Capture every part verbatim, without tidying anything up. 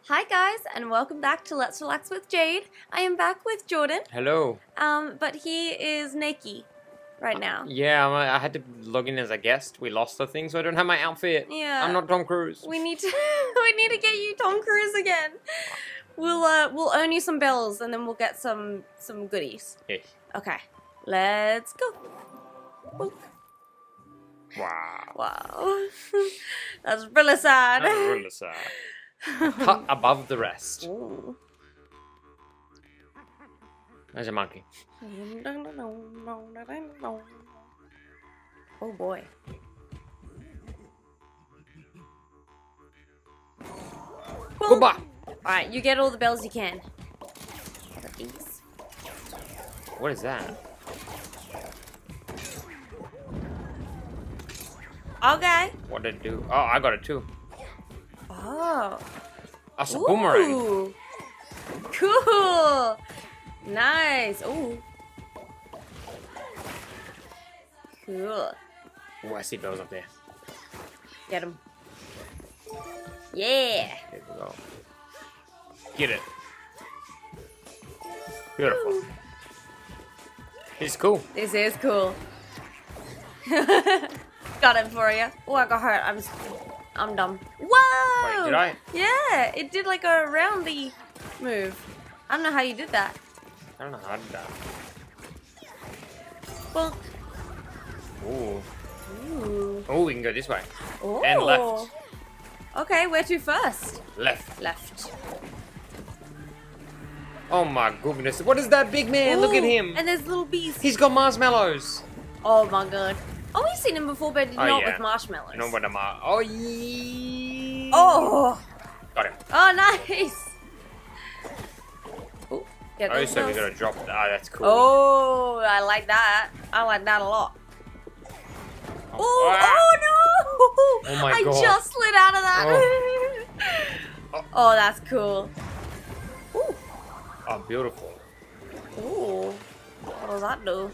Hi guys, and welcome back to Let's Relax with Jade. I am back with Jordan. Hello. Um, but he is naked right now. Uh, yeah, I had to log in as a guest. We lost the thing, so I don't have my outfit. Yeah. I'm not Tom Cruise. We need to we need to get you Tom Cruise again. We'll uh we'll earn you some bells and then we'll get some some goodies. Yes. Okay. Let's go. Boop. Wow. Wow. That's really sad. That's really sad. Cut above the rest. Ooh. There's a monkey. Oh boy. Goodbye. Alright, you get all the bells you can. Got these. What is that? Okay. What did it do? Oh, I got it too. Oh. That's a boomerang. Ooh. Cool. Nice. Ooh. Cool. Oh, I see bells up there. Get him. Yeah. There we go. Get it. Beautiful. Ooh. It's cool. This is cool. Got it for you. Oh, I got hurt. I'm, I'm dumb. Whoa! Wait, did I? Yeah, it did like a roundy move. I don't know how you did that. I don't know how to do that. Bonk. Ooh. Ooh. Oh, we can go this way. Oh. And left. Okay, where to first? Left. Left. Oh my goodness. What is that big man? Ooh, Look at him. And there's little bees. He's got marshmallows. Oh my god. Oh, we've seen him before, but Oh, not yeah. with marshmallows. No, but I'm uh, Oh, yeah. Oh. Got him. Oh, nice. Ooh, get Oh, those so we bells. gotta drop. Ah, that's cool. Oh, I like that. I like that a lot. Oh, Oh, ah. oh no! Oh my I God. just slid out of that. Oh. Oh, that's cool. Ooh. Oh, beautiful. Ooh. What does that do?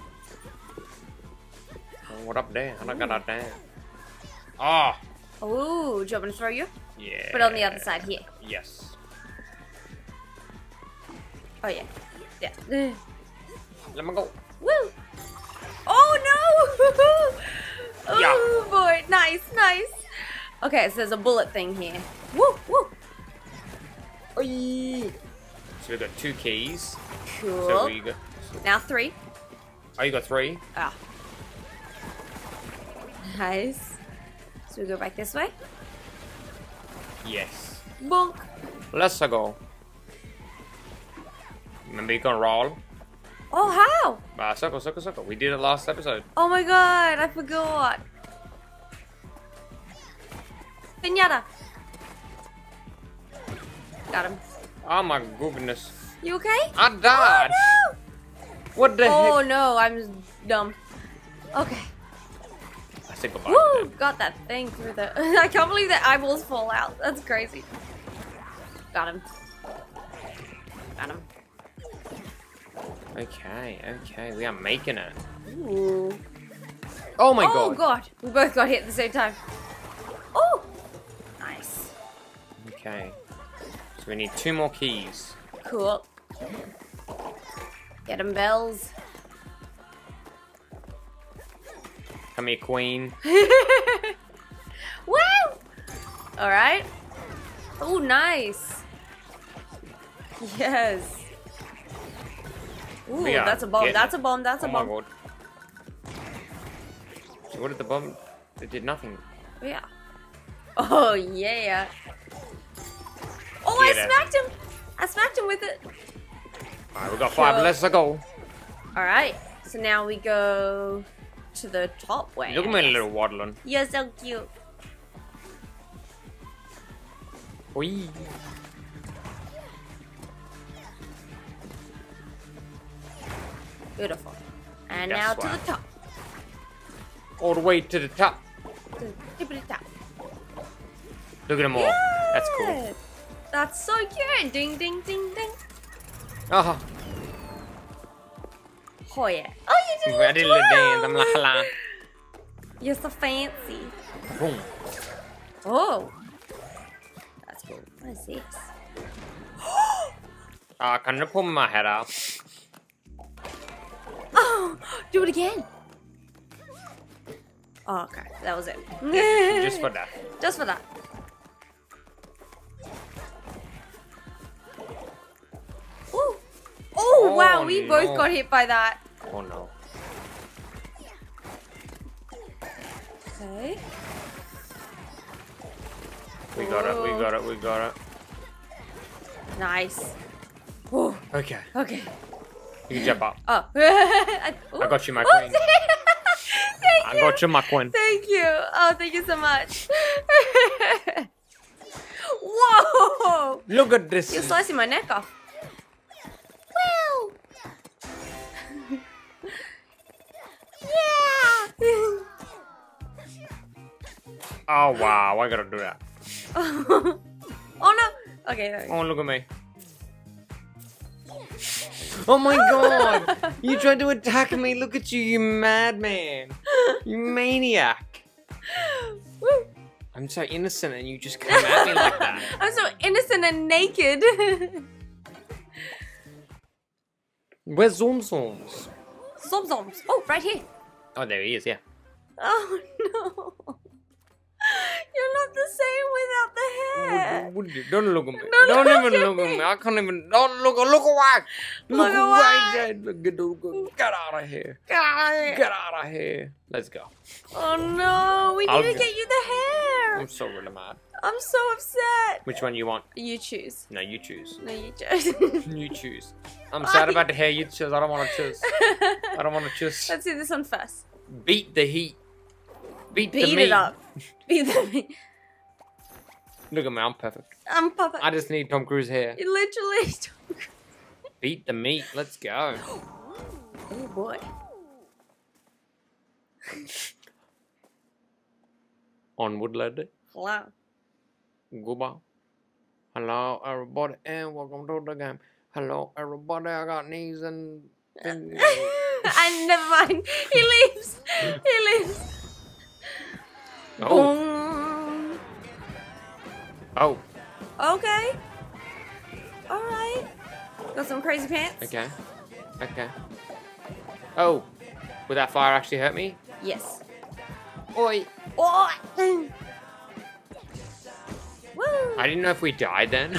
Oh, what up there? How do I got that down? Ah. Ooh, do you want me to throw you? Yeah. But on the other side here. Yes. Oh yeah. Yeah. Let me go. Woo! Oh no! Oh Yeah. boy, nice, nice. Okay, so there's a bullet thing here. Woo, woo. Oy. So we got two keys. Cool. So we got. Now three. Oh, you got three. Ah. Nice. So we go back this way. Yes. Bonk. Let's go. Remember you can roll. Oh, how? Uh, circle, circle, circle. We did it last episode. Oh my god, I forgot. Pinata. Got him. Oh my goodness. You okay? I died. Oh no! What the Oh heck? no, I'm dumb. Okay. I said goodbye. Woo! Got that thing through the. I can't believe the eyeballs fall out. That's crazy. Got him. Got him. Okay, okay. We are making it. Ooh. Oh my oh god. god. We both got hit at the same time. Oh! Nice. Okay. So we need two more keys. Cool. Get them bells. Come here, queen. Woo! Alright. Oh, nice. Yes. Ooh, We are that's a bomb. getting That's it. a bomb. That's a Oh bomb. my god. So what did the bomb? It did nothing. Yeah. Oh, yeah. Oh, Get I it. smacked him. I smacked him with it. Alright, we got five. Cool. Let's go. Alright. So now we go to the top way. Look at I my guess. little waddling. You're so cute. Whee. Beautiful. And That's now to why. the top. All the way to the top. To the tippity top. Look at them all. That's cool. Yeah. That's so cute. Ding, ding, ding, ding. Oh, Oh yeah. Oh, you did I a did a little little dance. twirl. I'm like, la. You're so fancy. Boom. Oh. That's cool. What is this? Uh, can I pull my head out? Oh, do it again. Oh, okay, that was it. Just for that. Just for that. Ooh. Oh, wow, we no. both got hit by that. Oh no. Okay. We got it, we got it, we got it. Nice. Ooh. Okay. Okay. You can jump up. Oh. I, I got you, my Ooh. queen. Thank I you. got you, my queen. Thank you. Oh, thank you so much. Whoa! Look at this. You're slicing my neck off. Wow! Yeah! Oh wow, I gotta do that. Oh no! Okay, there we go. Oh, look at me. Oh my god! You tried to attack me. Look at you, you madman. You maniac. Woo. I'm so innocent and you just come at me like that. I'm so innocent and naked. Where's Zoom Zooms? Zom zoms. Oh, right here. Oh, there he is, yeah. Oh no. You're not the same without the hair. What, what, what, don't look at me. Don't Don't, look even at look me. at me. I can't even. Don't look. Look away. Look, Look away. away. Jade. Look, Get, look, get out of here. God. Get out of here. Let's go. Oh no, we need I'll to go. get you the hair. I'm so really mad. I'm so upset. Which one you want? You choose. No, you choose. No, you choose. You choose. I'm sad about the hair you choose. I don't want to choose. I don't want to choose. Let's do this one first. Beat the heat. Beat, the Beat meat. it up. Beat the meat. Look at me. I'm perfect. I'm perfect. I just need Tom Cruise hair. You literally. Beat the meat. Let's go. Oh boy. Onward, lady. Wow. Goodbye. Hello, everybody, and welcome to the game. Hello, everybody. I got knees and. and I never mind. He leaves. He leaves. oh. Boom. Oh. Okay. All right. Got some crazy pants. Okay. Okay. Oh. Would that fire actually hurt me? Yes. Oi. Oh. Woo. I didn't know if we died then.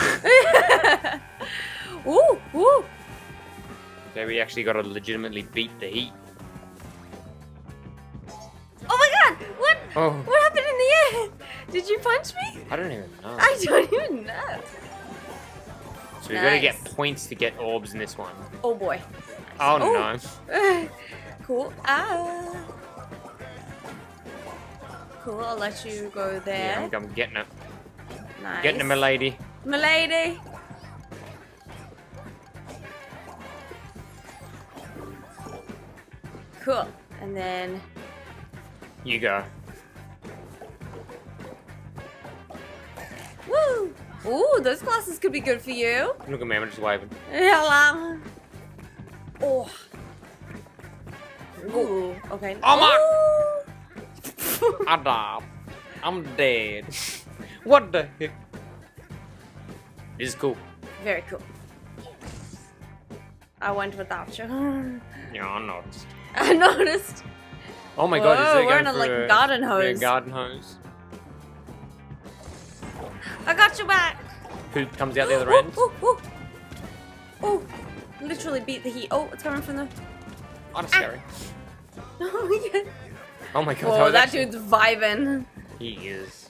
Ooh. Ooh. So we actually got to legitimately beat the heat. Oh my God! What? Oh. What happened in the air? Did you punch me? I don't even know. I don't even know. So we got to get Nice. points to get orbs in this one. Oh boy. Oh, Oh. no. Cool. Ah. Cool. I'll let you go Yeah, there. I'm, I'm getting it. Nice. Getting it, milady. Milady. Cool. And then. You go. Woo! Ooh, those glasses could be good for you. Look at me, I'm just waving. Hello. Oh. Ooh. Okay. Oh my- Ooh. I died. I'm dead. What the heck? This is cool. Very cool. I went without you. Yeah, I noticed. I noticed. Oh my god, is Whoa, it we're going in a, for like, a, garden yeah, hose. garden hose. I got you back. Poop comes out the other end. Ooh, ooh, ooh. Oh, literally beat the heat. Oh, it's coming from the. Oh, that's scary. Oh my god. Oh my god, Oh, was that actually- dude's vibing. He is.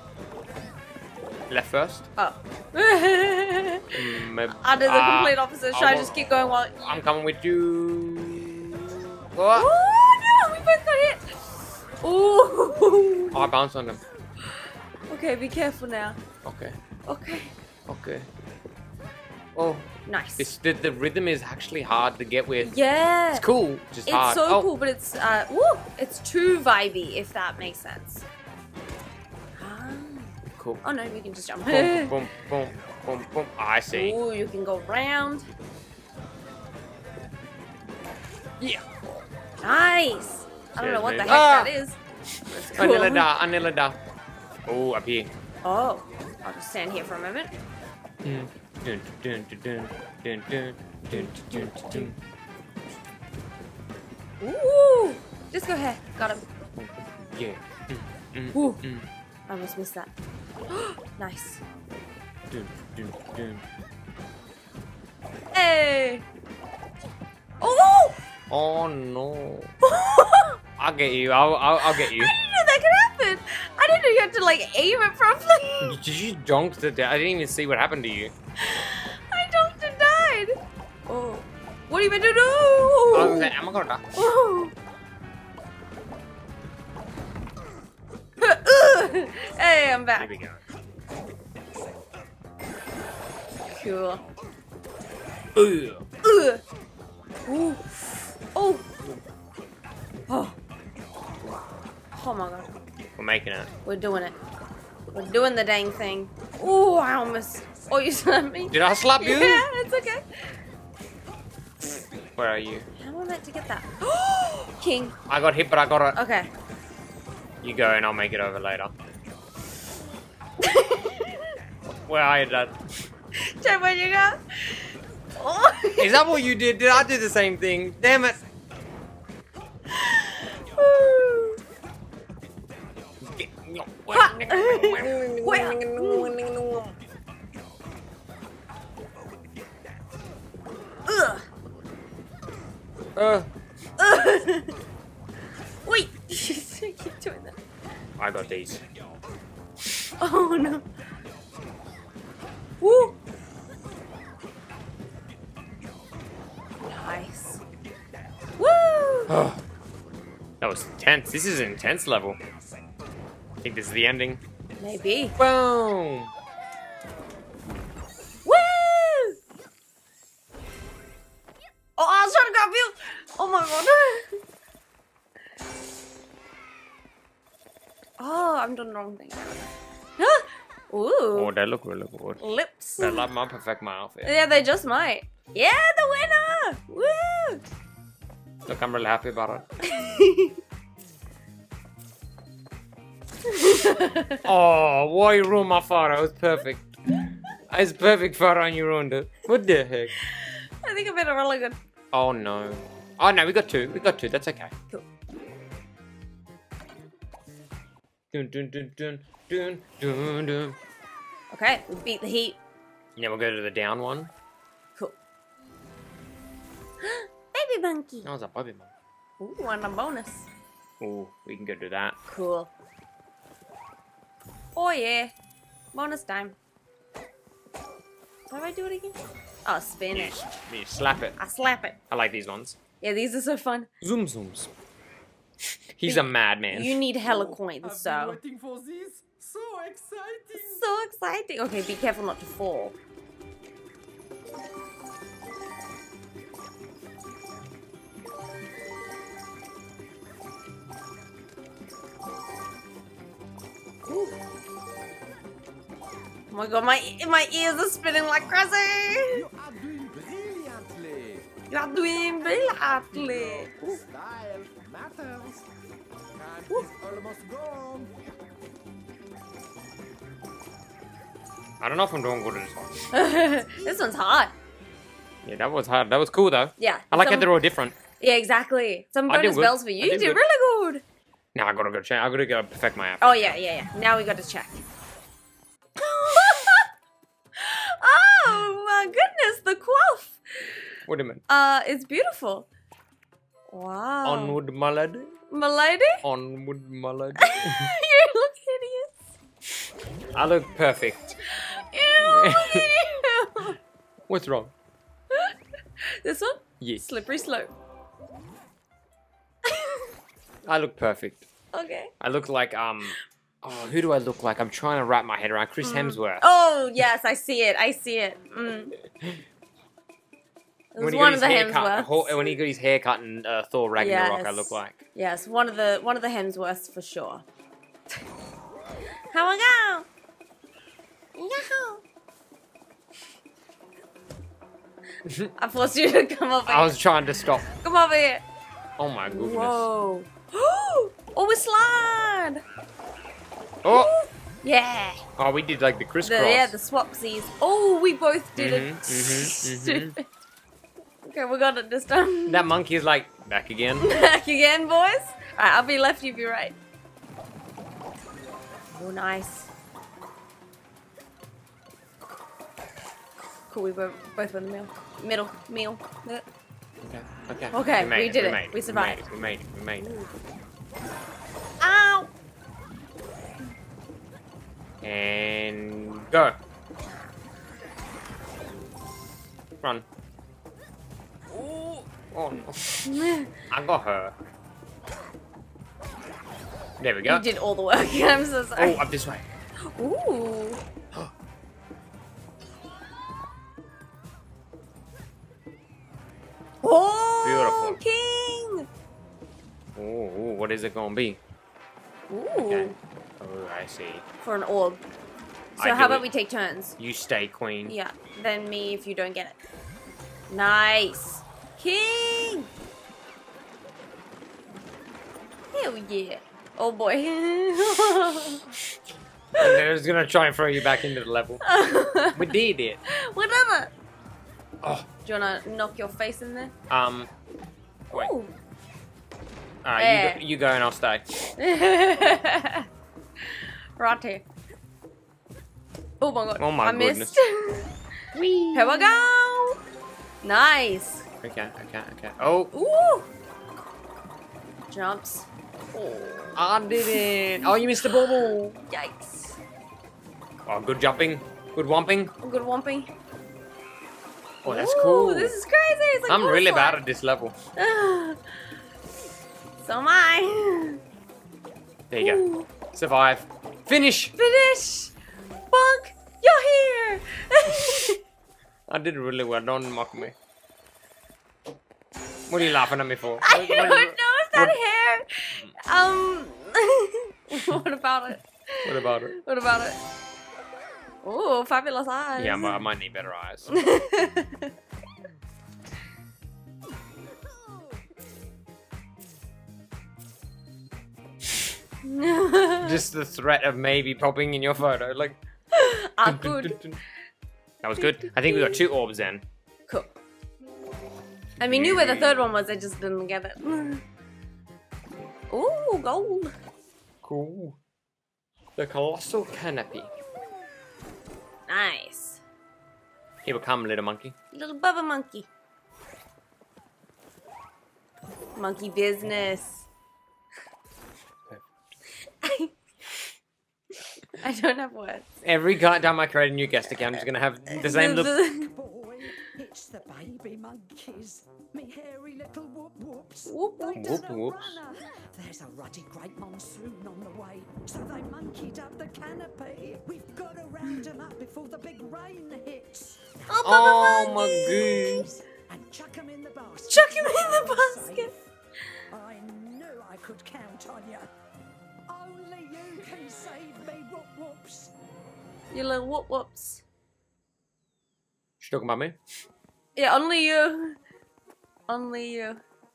Left first? Oh. Mm, maybe- I did the ah, complete opposite. Should I I wa- just keep going while? I'm coming with you. Oh What? no, we both got hit. Ooh. Oh, I bounced on him. Okay, be careful now. Okay. Okay. Okay. Oh, Nice. this the, the rhythm is actually hard to get with. Yeah. It's cool, just It's hard. so oh. cool, but it's uh, woo, it's too vibey, if that makes sense. Ah. Cool. Oh no, we can just jump. Boom, boom, boom, boom, boom. I see. Ooh, you can go round. Yeah. Nice. I don't know what the heck Ah. that is. That's I cool. nearly die. I nearly die. Oh, up here. Oh. I'll just stand here for a moment. Dun, dun, dun, dun, dun, dun, dun, dun, dun. Ooh! Disco hair. Got him. Yeah. Mm, mm, Ooh. mm. I almost missed that. Nice. Dun, dun, dun. Hey! Oh! Oh no. I'll get you. I'll, I'll, I'll get you. I didn't know that could happen. I didn't know you had to like aim it properly. Did you donk to death? I didn't even see what happened to you. I donked and died. Oh. What are you meant to do? I was like, am I gonna die? Oh. Hey, I'm back. Here we go. Cool. Ugh. Ugh. Ooh. Oh. Oh. Oh my god. We're making it. We're doing it. We're doing the dang thing. Ooh, I almost. Oh, you slapped me? Did I slap you? Yeah, it's okay. Where are you? How am I meant to get that? King. I got hit, but I got it. Okay. You go and I'll make it over later. Where are you, Dad? Check where you go. Oh. Is that what you did? Did I do the same thing? Damn it. Ugh. Uh, Wait. Keep doing that. I got these. Oh no. Woo. Nice. Woo. Oh, that was intense. This is an intense level. I think this is the ending. Maybe. Boom. Woo! Oh, I was trying to grab you. Oh my god. Oh, I'm doing the wrong thing. Ooh. Oh, they look really good. Lips. They like my perfect my outfit. Yeah, they just might. Yeah, the winner! Woo! Look, I'm really happy about it. Oh, why you ruined my photo? It was perfect. It's perfect photo and you ruined it. What the heck? I think I made it really good. Oh no. Oh no, we got two. We got two. That's okay. Cool. Dun dun dun dun dun dun dun. Okay, we beat the heat. Now we'll go to the down one. Cool. Baby monkey. That was a puppy one. Ooh, and a bonus. Ooh, we can go do that. Cool. Oh yeah. Bonus time. How do I do it again? Oh, spin You, it. you slap it. I slap it. I like these ones. Yeah, these are so fun. Zoom zooms. He's a madman. You need hella coins, I've so. been waiting for this. So exciting. So exciting. Okay, be careful not to fall. Ooh. Oh my god, my my ears are spinning like crazy. You are doing brilliantly. You are doing brilliantly. Ooh. Style matters. Time is almost gone. I don't know if I'm doing good at this one. This one's hard. Yeah, that was hard. That was cool though. Yeah. I like some, how they're all different. Yeah, exactly. Some I did bonus good. bells for I you. You did did good. really good. Now I gotta go check. I gotta go perfect my outfit. Oh yeah, yeah, yeah. Now we got to check. Oh my goodness, the coif. What do you mean? Uh, it's beautiful. Wow. Onward, my lady. My lady? Onward, my lady. You look hideous. I look perfect. Ew, look at you. What's wrong? This one? Yes. Slippery slope. I look perfect. Okay. I look like, um... Oh, who do I look like? I'm trying to wrap my head around. Chris Mm. Hemsworth. Oh, yes, I see it. I see it. Mm. It was When he one got of the his hair cut, Hemsworths. ho- when he got his hair cut in uh, Thor Ragnarok, I Yes. look like. Yes, one of the one of the Hemsworths for sure. How we go? Yahoo! I forced you to come over I here. was trying to stop. Come over here. Oh my goodness. Whoa. Oh, we slide. Oh! Yeah. Oh, we did like the crisscross. The, yeah, the swapsies. Oh, we both did Mhm, it. mhm, Stupid. Okay, we got it this time. That monkey is like, back again. Back again, boys. Alright, I'll be left, you be right. Oh, nice. Cool, we both both went the middle. Middle, meal. Okay, okay. Okay, we it, did we it. Made We survived. We made it, we made it, we made it. Ow! And go. Run. Ooh. Oh no. I got her. There we go. You did all the work. I'm so sorry. Oh, up this way. Ooh. Oh, Beautiful. king! Ooh, ooh, what is it gonna be? Ooh. Okay. Oh, I see. For an orb. So I how do about it. we take turns? You stay, queen. Yeah, then me if you don't get it. Nice. King! Hell yeah. Oh boy. And they're just gonna try and throw you back into the level. We did it. Whatever. Oh. Do you wanna knock your face in there? Um. Wait. Ooh. Alright, Eh. you, go, you go and I'll stay. Right here. Oh my god. Oh my I goodness. missed. Here we go. Nice. Okay, okay, okay. Oh, Ooh. Jumps. Oh. I did it. Oh, you missed the bubble. Yikes. Oh, good jumping. Good womping. Good womping. Oh, that's Ooh, cool. This is crazy. It's like I'm really horse bad like. at this level. So am I. There you Ooh. go. Survive. Finish. Finish. Bunk, you're here. I did really well. Don't mock me. What are you laughing at me for? I What- don't what- know if that what- hair. Um. What about it? What about it? What about it? Oh, fabulous eyes. Yeah, I might, I might need better eyes. Just the threat of maybe popping in your photo, like. Ah, good. That was good. I think we got two orbs then. Cool. And we knew where the third one was, I just didn't get it. Ooh, gold. Cool. The Colossal Canopy. Nice. Here we come, little monkey. Little Bubba monkey. Monkey business. I don't have words. Every time I create a new guest account, I'm just gonna have the same look. Boy, it's the baby monkeys. Me hairy little whoop whoops. Whoop, They whoop, done whoop, a whoops. runner. There's a ruddy great monsoon on the way, so they monkeyed up the canopy. We've got to round them up before the big rain hits. Oh, Oh Bubba my monkeys. goose. And chuck them in the basket. Chuck him in the Safe. basket. I knew I could count on you. Only you can save me, whoop whoops. You little whoop whoops. She's talking about me. Yeah, only you. Only you.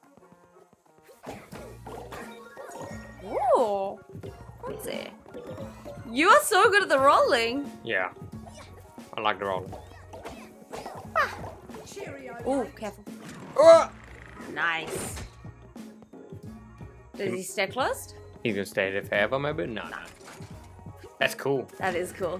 Ooh. What's it? You are so good at the rolling. Yeah. I like the roll. Cheerio. Ooh, careful. Oh! Nice. Does he stay closed? He's gonna stay there forever, maybe? No, no. That's cool. That is cool.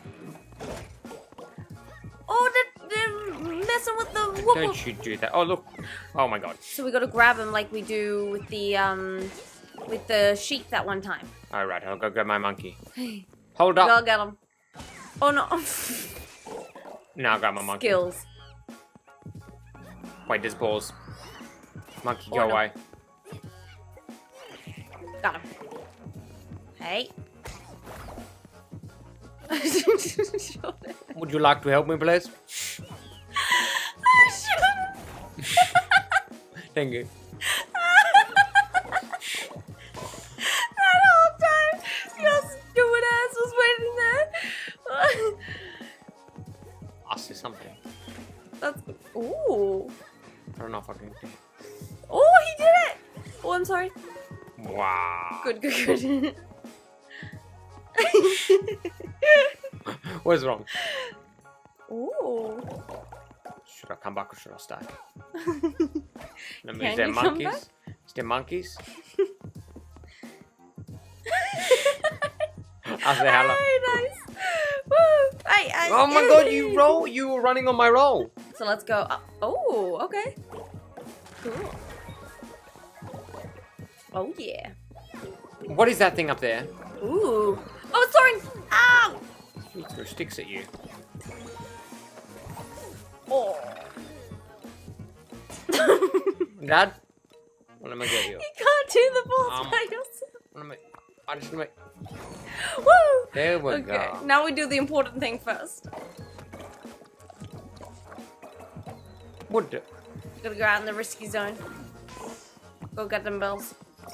Oh, they're, they're messing with the whoop whoop. Don't you do that. Oh, look. Oh my god. So we gotta grab him like we do with the, um, with the sheep that one time. Alright, I'll go grab my monkey. Hold up. Go get him. Oh no. Now I'll grab my monkey. Skills. Wait, there's balls. Monkey, Oh, go no. away. Got him. Hey. Would you like to help me, please? Thank you. That whole time, your stupid ass was waiting there. I'll say something. That's ooh. I don't know if I can. Oh, he did it. Oh, I'm sorry. Wow. Good, good, good. What's wrong? Ooh. Should I come back or should I stay? Let me, Can is there you come monkeys? back? Is there monkeys? I say hello. Hey, nice. Woo. I, I, Oh my god, you roll! You were running on my roll. So let's go up. Oh, okay. Cool. Oh yeah. What is that thing up there? Ooh. Oh, it's soaring. Ow. He threw sticks at you. Oh. Dad? Well, let me get you. You can't do the balls Um, by yourself. Let me. I just let me. Woo. There we Okay. go. Now we do the important thing first. What the? Gotta go out in the risky zone. Go get them bells.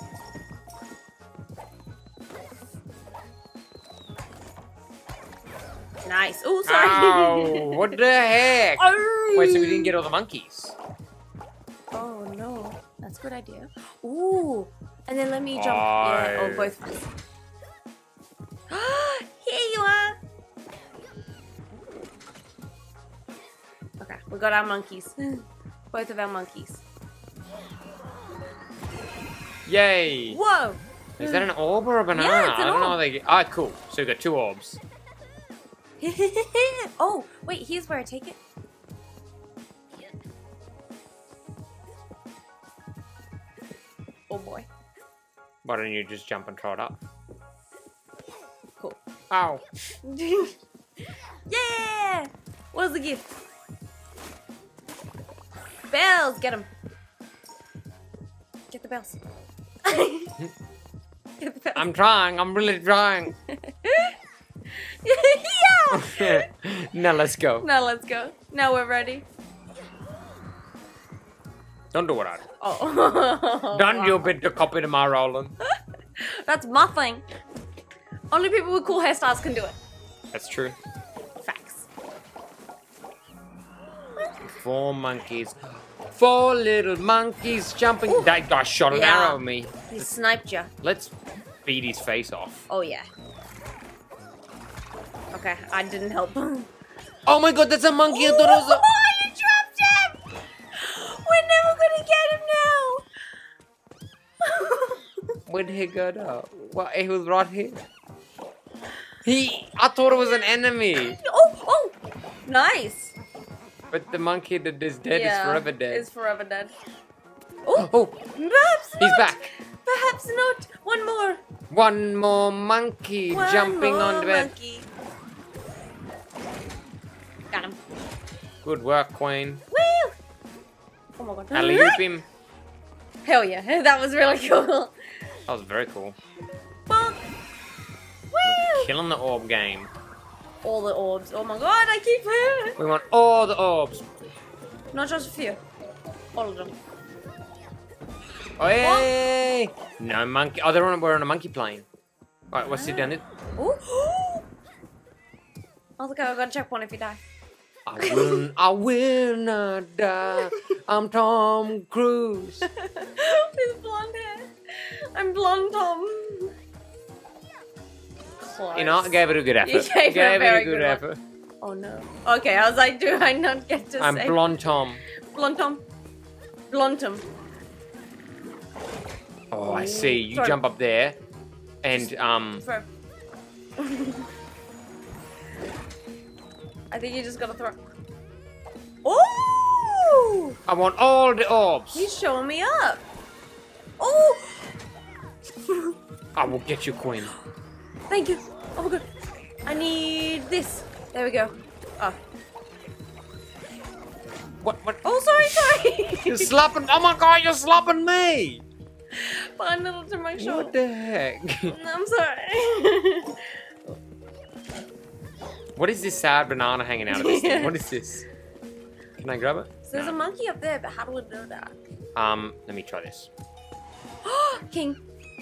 Nice. Oh, sorry. Ow! What the heck? Oh. Wait, so we didn't get all the monkeys? Oh no, that's a good idea. Ooh, and then let me jump. Yeah, Oh. or both. Here you are. Okay, we got our monkeys. Both of our monkeys. Yay! Whoa! Is that an orb or a banana? Yeah, it's an I don't know orb. how they get. Ah, cool. So we got two orbs. Oh, wait, here's where I take it. Oh boy. Why don't you just jump and throw it up? Cool. Ow! Yeah! What's the gift? Bells! Get them. Get the bells. Get the bells. I'm trying. I'm really trying. Yeah! Now let's go. Now let's go. Now we're ready. Don't do what I do. Oh. Don't you bit the copy to my rolling. That's my thing. Only people with cool hairstyles can do it. That's true. Facts. Four monkeys. Four little monkeys jumping. Ooh. That guy shot an Yeah. arrow at me. He sniped you. Let's beat his face off. Oh yeah. Okay, I didn't help. Oh my god, that's a monkey. I thought it was a... Oh, you dropped him! We're never gonna get him now. Where'd he go to? Well, he was right here. He... I thought it was an enemy. Oh, oh, nice. But the monkey that is dead Yeah, is forever dead. Is forever dead. Oh, Oh, perhaps not. he's back. Perhaps not. One more. One more monkey One jumping more on the bed. monkey. Got him. Good work, Queen. Woo! Oh my god. Alley-oop him. Hell yeah, that was really cool. That was very cool. Bonk. Woo! Killing the orb game. All the orbs. Oh my god, I keep hurt. We want all the orbs. Not just a few. All of them. Oh, hey! No monkey. Oh, they're on, we're on a monkey plane. Alright, what's it down there? Ooh. Oh, okay, I got a checkpoint if you die. I will, I will not die. I'm Tom Cruise. With blonde hair. I'm blonde Tom. Close. You know, I gave it a good effort. You gave it a very good one. effort. Oh no. Okay, I was like, do I not get to I'm say blonde Tom. blonde Tom? Blonde Tom. Oh, I see. You Sorry. jump up there, and um. Throw. I think you just gotta throw. Oh! I want all the orbs. He's showing me up. Oh! I will get you, Queen. Thank you. Oh my god. I need this. There we go. Oh. What? What? Oh, sorry, sorry. You're slapping. Oh my god, you're slapping me. Bundle to my shoulder. What the heck? I'm sorry. What is this sad banana hanging out of this Yeah. thing? What is this? Can I grab it? So there's No. a monkey up there, but how do we do that? Um, let me try this. King.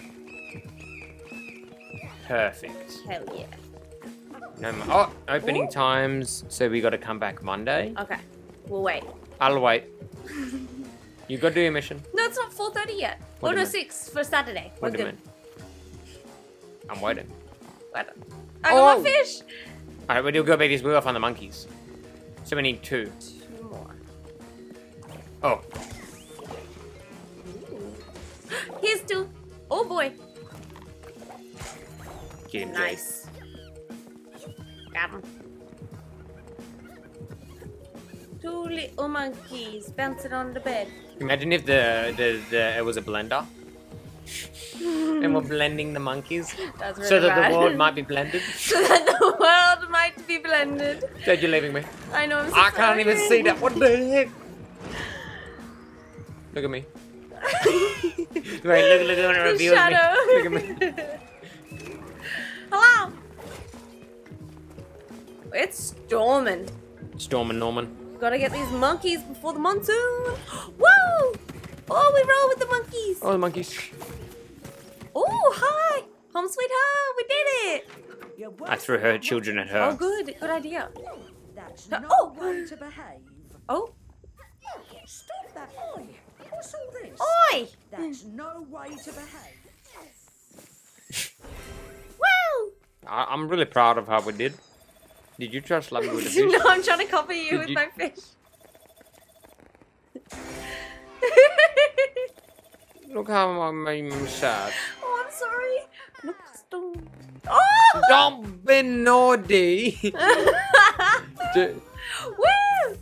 Perfect. Hell yeah. No mo- oh, opening Ooh. times. So we got to come back Monday. Okay. We'll wait. I'll wait. You got to do your mission. No, it's not four thirty yet. What Oh do no, you mean? six for Saturday. We're What do you good. mean? I'm waiting. Wait. I got Oh. my fish. Alright, we'll go back this. We'll go find the monkeys. So we need two. Two more. Oh. Here's two. Oh boy. Get him, Jade. Nice. Got him. Two little monkeys bouncing on the bed. Imagine if the, the, the it was a blender. And we're blending the monkeys. That's really so that bad. the world might be blended. So that the world might be blended. Jade, you're leaving me. I know, I'm so I can't even sorry. see that. What the heck? Look at me. Right, look, look when it The reveals shadow. me. Look at me. Hello. It's storming. Storm and Norman. Gotta get these monkeys before the monsoon. Whoa! Oh, we roll with the monkeys. Oh, the monkeys. Oh, hi. Home sweet home. We did it. You're I threw her children at her. Oh, good. Good idea. That's Uh, no oh. way to behave. Oh. Stop that. Oi. What's all this? Oi. That's no way to behave. Wow. I, I'm really proud of how we did. Did you try to slap me with a fish? No, I'm trying to copy you Did with you- my fish. Look how I made me sad. Oh, I'm sorry. Look, storm. Oh! Don't be naughty. D- Woo!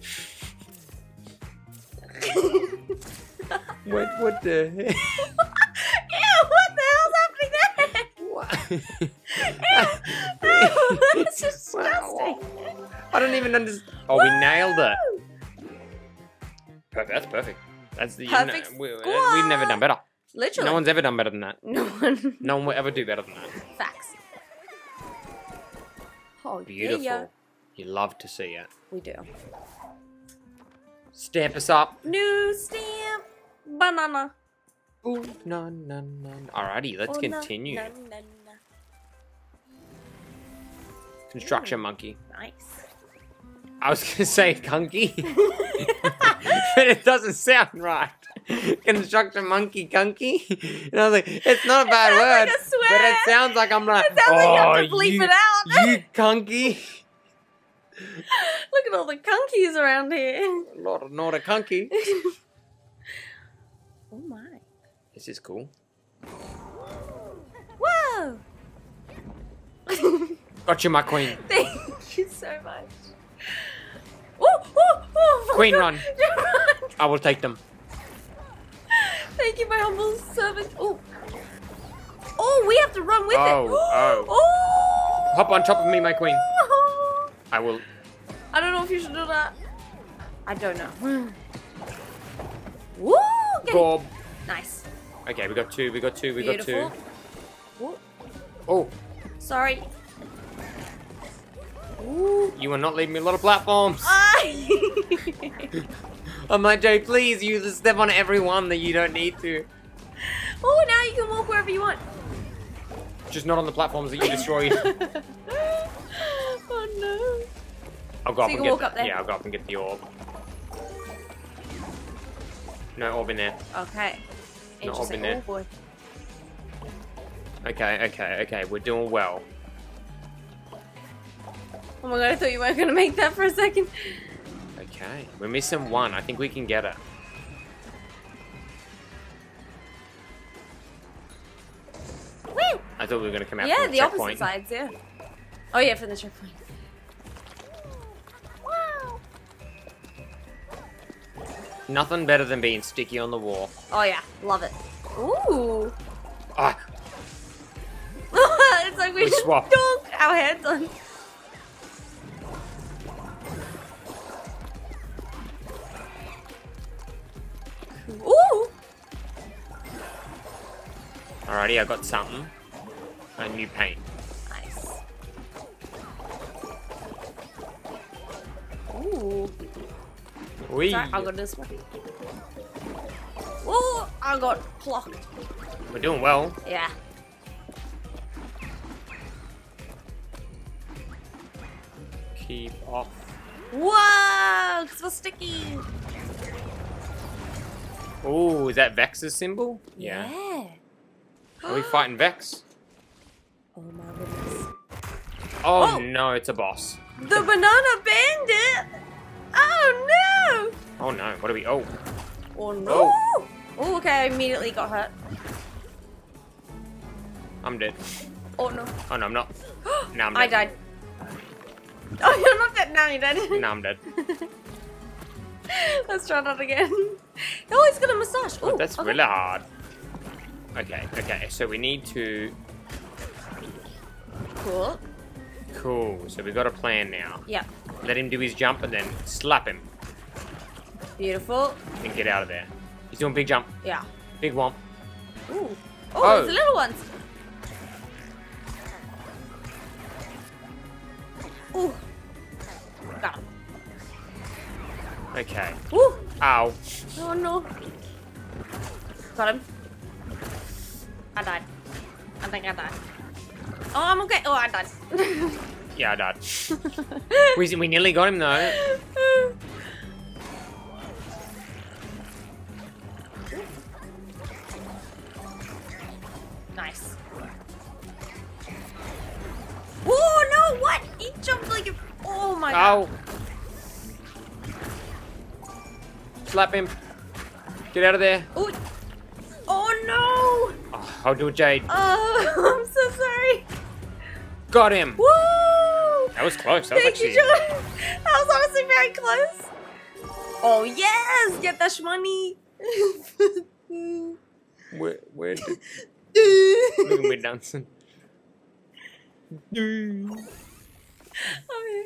what, what the heck? Ew, what the hell's happening there? What? Ew, that's disgusting. I don't even understand. Oh, we nailed it. Perfect. That's perfect. That's the Perfect no, we, squad. we've never done better. Literally. No one's ever done better than that. No one. No one will ever do better than that. Facts. Oh, Beautiful. yeah. You love to see it. We do. Stamp us up. New stamp. Banana. Ooh, no, no, no. Alrighty, let's Oh, na, continue. na, na, na. Construction monkey. Nice. I was gonna say kunky, but it doesn't sound right. Construction monkey kunky, and I was like, it's not a bad sounds word, like a swear. but it sounds like I'm like, It sounds oh, like you have to bleep you, it out. you kunky. Look at all the conkies around here. Not a, not a kunky. Oh my. This is cool. Whoa! Got you, my queen. Thank you so much. Oh, oh, oh. Queen, run. Run. I will take them. Thank you, my humble servant. Oh. Oh, we have to run with Oh, it. oh. Oh. Hop on top of me, my queen. I will. I don't know if you should do that. I don't know. Woo! Okay. Gob. Nice. Okay, we got two. We got two. We Beautiful. got two. Oh, Oh, sorry. Ooh. you are not leaving me a lot of platforms. Ah. I'm like, Jay, please, you just step on every one that you don't need to. Oh, now you can walk wherever you want. Just not on the platforms that you destroyed. Oh no. I'll go So up you and can get walk the, up there? Yeah, I'll go up and get the orb. No orb in there. Okay. Not all been Interesting. there. Oh boy. Okay, okay, okay. We're doing well. Oh my god, I thought you weren't gonna make that for a second. Okay, we're missing one. I think we can get it. Woo! I thought we were gonna come out Yeah, from the the opposite checkpoint. sides, yeah. Oh yeah, from the checkpoint. Wow. Nothing better than being sticky on the wall. Oh yeah, love it. Ooh. Ah, It's like we, We just swap. dunk our heads on. Ooh. alrighty, I got something. A new paint. Nice. Ooh. Wee. Sorry, I'll go this way. Ooh, I got clocked. We're doing well. Yeah. Keep off. Whoa, it's so sticky. Oh, is that Vex's symbol? Yeah. Are we fighting Vex? Oh my goodness. Oh, Oh. no, it's a boss. The banana bandit! Oh no! Oh no, what do we? Oh, Oh no! Oh, okay, I immediately got hurt. I'm dead. Oh no. Oh no, I'm not. Now I'm dead. I died. Oh, you're not dead now, you're dead. Now I'm dead. Let's try that again. Oh, he's got a mustache. Oh, Ooh, that's okay. really hard. Okay, okay, so we need to. Cool. Cool. So we got a plan now. Yeah. Let him do his jump and then slap him Beautiful. and get out of there. He's doing big jump, Yeah. big womp. Ooh. Oh, Oh. there's the little ones. Ooh. Got him. Okay. Ooh. Ow. Oh no. Got him. I died. I think I died. Oh, I'm okay. Oh, I died. Yeah, I died. we, we nearly got him though. Nice. Oh no! What? He jumped like a. Oh my god. Ow. Slap him. Get out of there. Oh. Oh no! Oh, I'll do it, Jade. Oh, I'm so sorry. Got him. Woo! That was close. That was Thank actually. you, Jordan. That was honestly very close. Oh yes! Get that shmoney. Where, where did... Look at me dancing. Okay.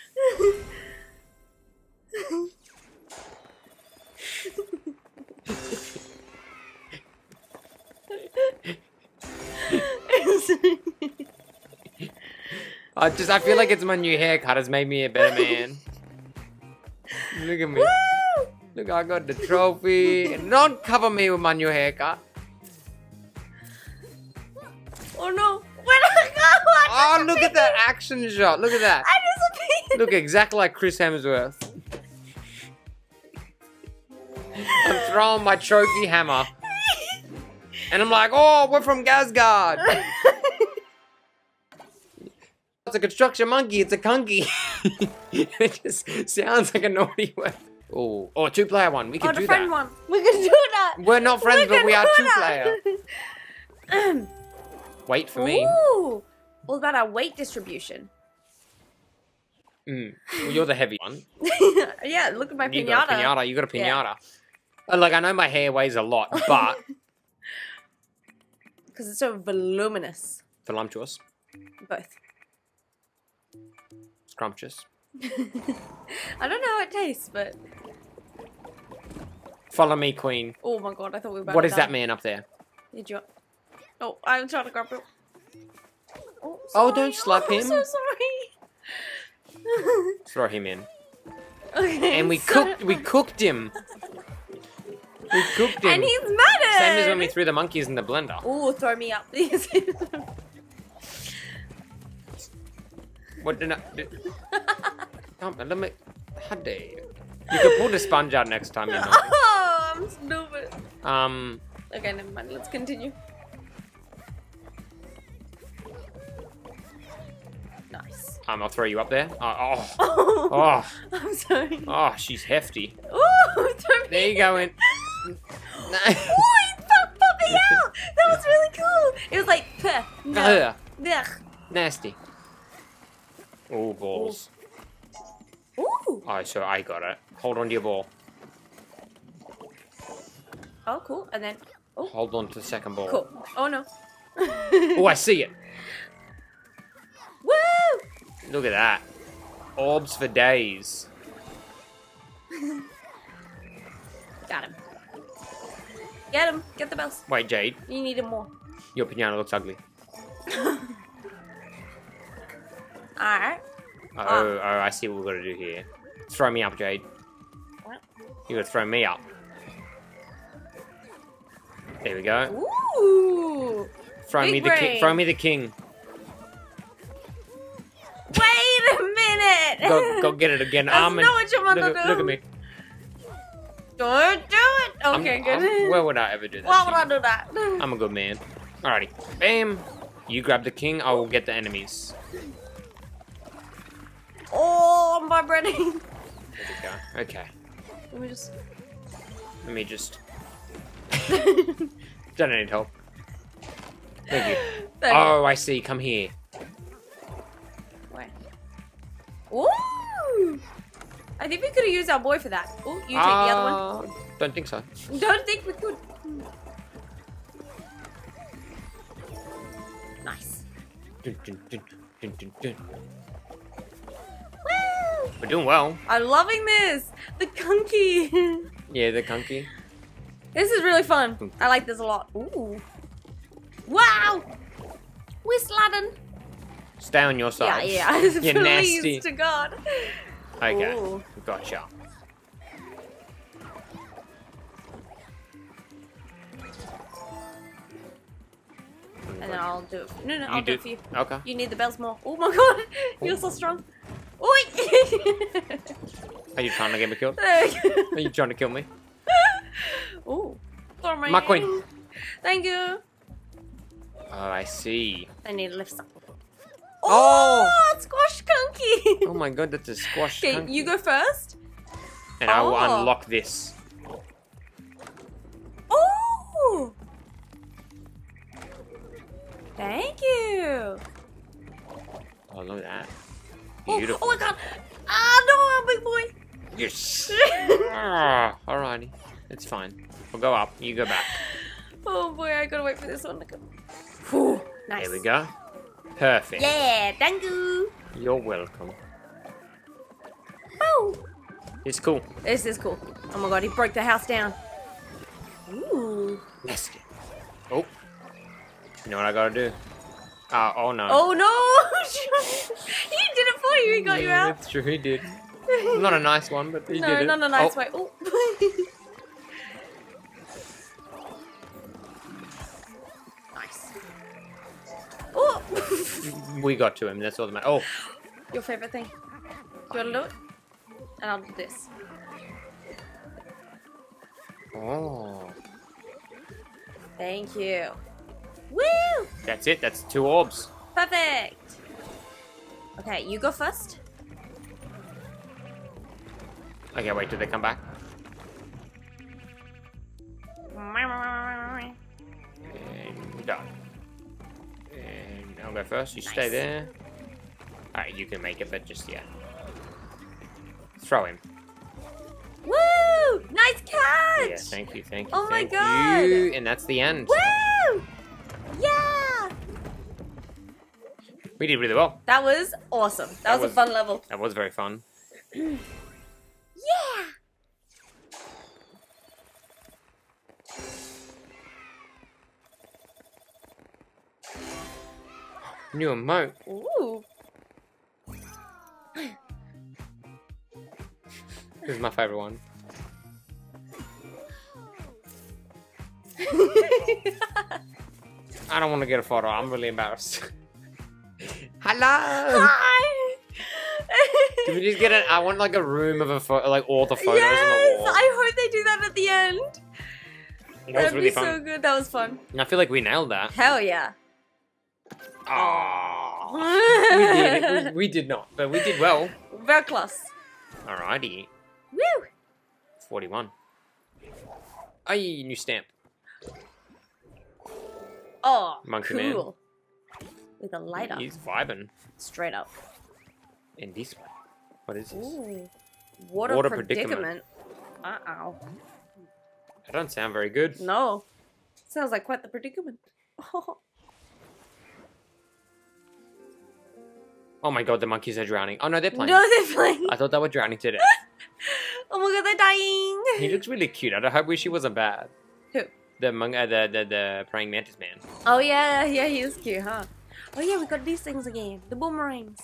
I just, I feel like it's my new haircut has made me a better man. Look at me. Woo! Look, I got the trophy. Don't cover me with my new haircut. Oh no! Where did I go? I Oh, look at that action shot. Look at that. I disappeared. Look exactly like Chris Hemsworth. I'm throwing my trophy hammer. And I'm like, oh, we're from Gazgard. It's a construction monkey. It's a kunky. It just sounds like a naughty word. Oh, oh, two player one. We can Oh, do the friend that. one. We can do that. We're not friends, but can we are do two that. player. Wait for me. Ooh. What about our weight distribution? Mm. Well, you're the heavy one. Yeah, look at my You pinata. got a pinata. You got a pinata. Yeah. Uh, Like, I know my hair weighs a lot, but Because it's so voluminous. voluptuous, Both. scrumptious. I don't know how it tastes, but Follow me, queen. oh my god, I thought we were about What to is die. that man up there? Did you? Oh, I'm trying to grab it. Oh, Oh, sorry. don't slap Oh, him. I'm so sorry. Throw him in. Okay. And we so- cooked. We cooked him. We cooked him. And he's mad. Same as when we threw the monkeys in the blender. Oh, throw me up, please. What did I? Did, come on, let me. How dare you? You could pull the sponge out next time, you know. Oh, I'm stupid. Um. Okay, never mind. Let's continue. Nice. Um, I'll throw you up there. Oh, oh, Oh, oh, I'm sorry. oh, she's hefty. Oh, throw me. There you go. In. Oh, he popped, popped me out. That was really cool. It was like, puh, no, Ugh, ugh. nasty. Oh, balls. Ooh. Oh, so I got it. Hold on to your ball. Oh, cool. And then, oh, Hold on to the second ball. cool. Oh no. Oh, I see it. Woo! Look at that. Orbs for days. Got him. Get him. Get the bells. Wait, Jade. You need him more. Your pinata looks ugly. Alright. Oh, oh, I see what we've got to do here. Throw me up, Jade. What? You got to throw me up. There we go. Ooh. Throw big me the king. brain. Throw me the king. Wait a minute. Go, go get it again. That's Arm and- not what you want look, to at- do. Look at me. Don't do it. Okay, I'm- good. I'm- where would I ever do that? Why to would I you? do that? I'm a good man. Alrighty. Bam. You grab the king. I will get the enemies. Oh, I'm vibrating. There we go. Okay. Let me just. Let me just. Don't need help. Thank you. Thank Oh, I see. Come here. Wait. Ooh! I think we could have used our boy for that. Oh, you take uh, the other one. Don't think so. Don't think we could. Nice. Dun, dun, dun, dun, dun, dun. Woo! We're doing well. I'm loving this. The kunky. Yeah, the kunky. This is really fun. I like this a lot. Ooh. Wow! We're sladding. Stay on your side. Yeah, yeah. You're Please nasty. to God. Okay. Ooh. Gotcha. And then I'll do it. For, no, no, I'll You do do- it for you. Okay. You need the bells more. Oh my God! You're so strong. Oi! Are you trying to get me killed? There you go. Are you trying to kill me? Ooh. Throw my My queen. Thank you. Oh, I see. I need to lift some. Oh! Oh, squash kunky. Oh my god, that's a squash Okay, kunky. you go first. And I will Oh. unlock this. Oh! Thank you. Oh, look at that. Oh, Beautiful. oh my God. Ah, no, big boy. Yes. Ah, alrighty. It's fine. We'll go up. You go back. Oh boy, I gotta wait for this one to come. Whew, nice. There we go. Perfect. Yeah, thank you. You're welcome. Oh, It's cool. this is cool. Oh my God, he broke the house down. Ooh. Let's get. Oh. You know what I gotta do? Uh, oh no. Oh no! He did it for you. He got you Yeah, out. That's true, he did. Not a nice one, but he No, did it. not a nice Oh. way. Oh. Nice. Oh. We got to him, that's all that matters. Oh. Your favorite thing. Do you want to do it? And I'll do this. Oh. Thank you. Woo! That's it, that's two orbs. Perfect. Okay, you go first. Okay, wait, did they come back? And done. And I'll go first, you stay Nice. there. Alright, you can make it, but just, yeah. Throw him. Woo! Nice catch! Yeah, thank you, thank you, Oh my thank God. you. And that's the end. Woo! Yeah! We did really well. That was awesome. That, That was, was- a fun level. That was very fun. Yeah! New emote. Ooh. This is my favorite one. I don't want to get a photo. I'm really embarrassed. Hello. Hi! Can we just get it? I want like a room of a photo, like all the photos yes! on the wall. I hope they do that at the end. That was That'd really be fun. so good. That was fun. And I feel like we nailed that. Hell yeah. Oh, we did. It. We, we did not, but we did well. Very close. Alrighty, Woo! forty-one. Ay, new stamp. Oh, Monkey cool. With a lighter. He's vibing. Straight up. In this one. What is this? Ooh. Water, Water predicament. predicament. Uh-oh. That don't sound very good. No. Sounds like quite the predicament. Oh my god, the monkeys are drowning. Oh no, they're playing. No, they're playing. I thought they were drowning to death. Oh my God, they're dying. He looks really cute. I hope wish he wasn't bad. Who? The mon- uh, the, the the praying mantis man. Oh yeah, yeah, he is cute, huh? Oh yeah, we got these things again. The boomerangs.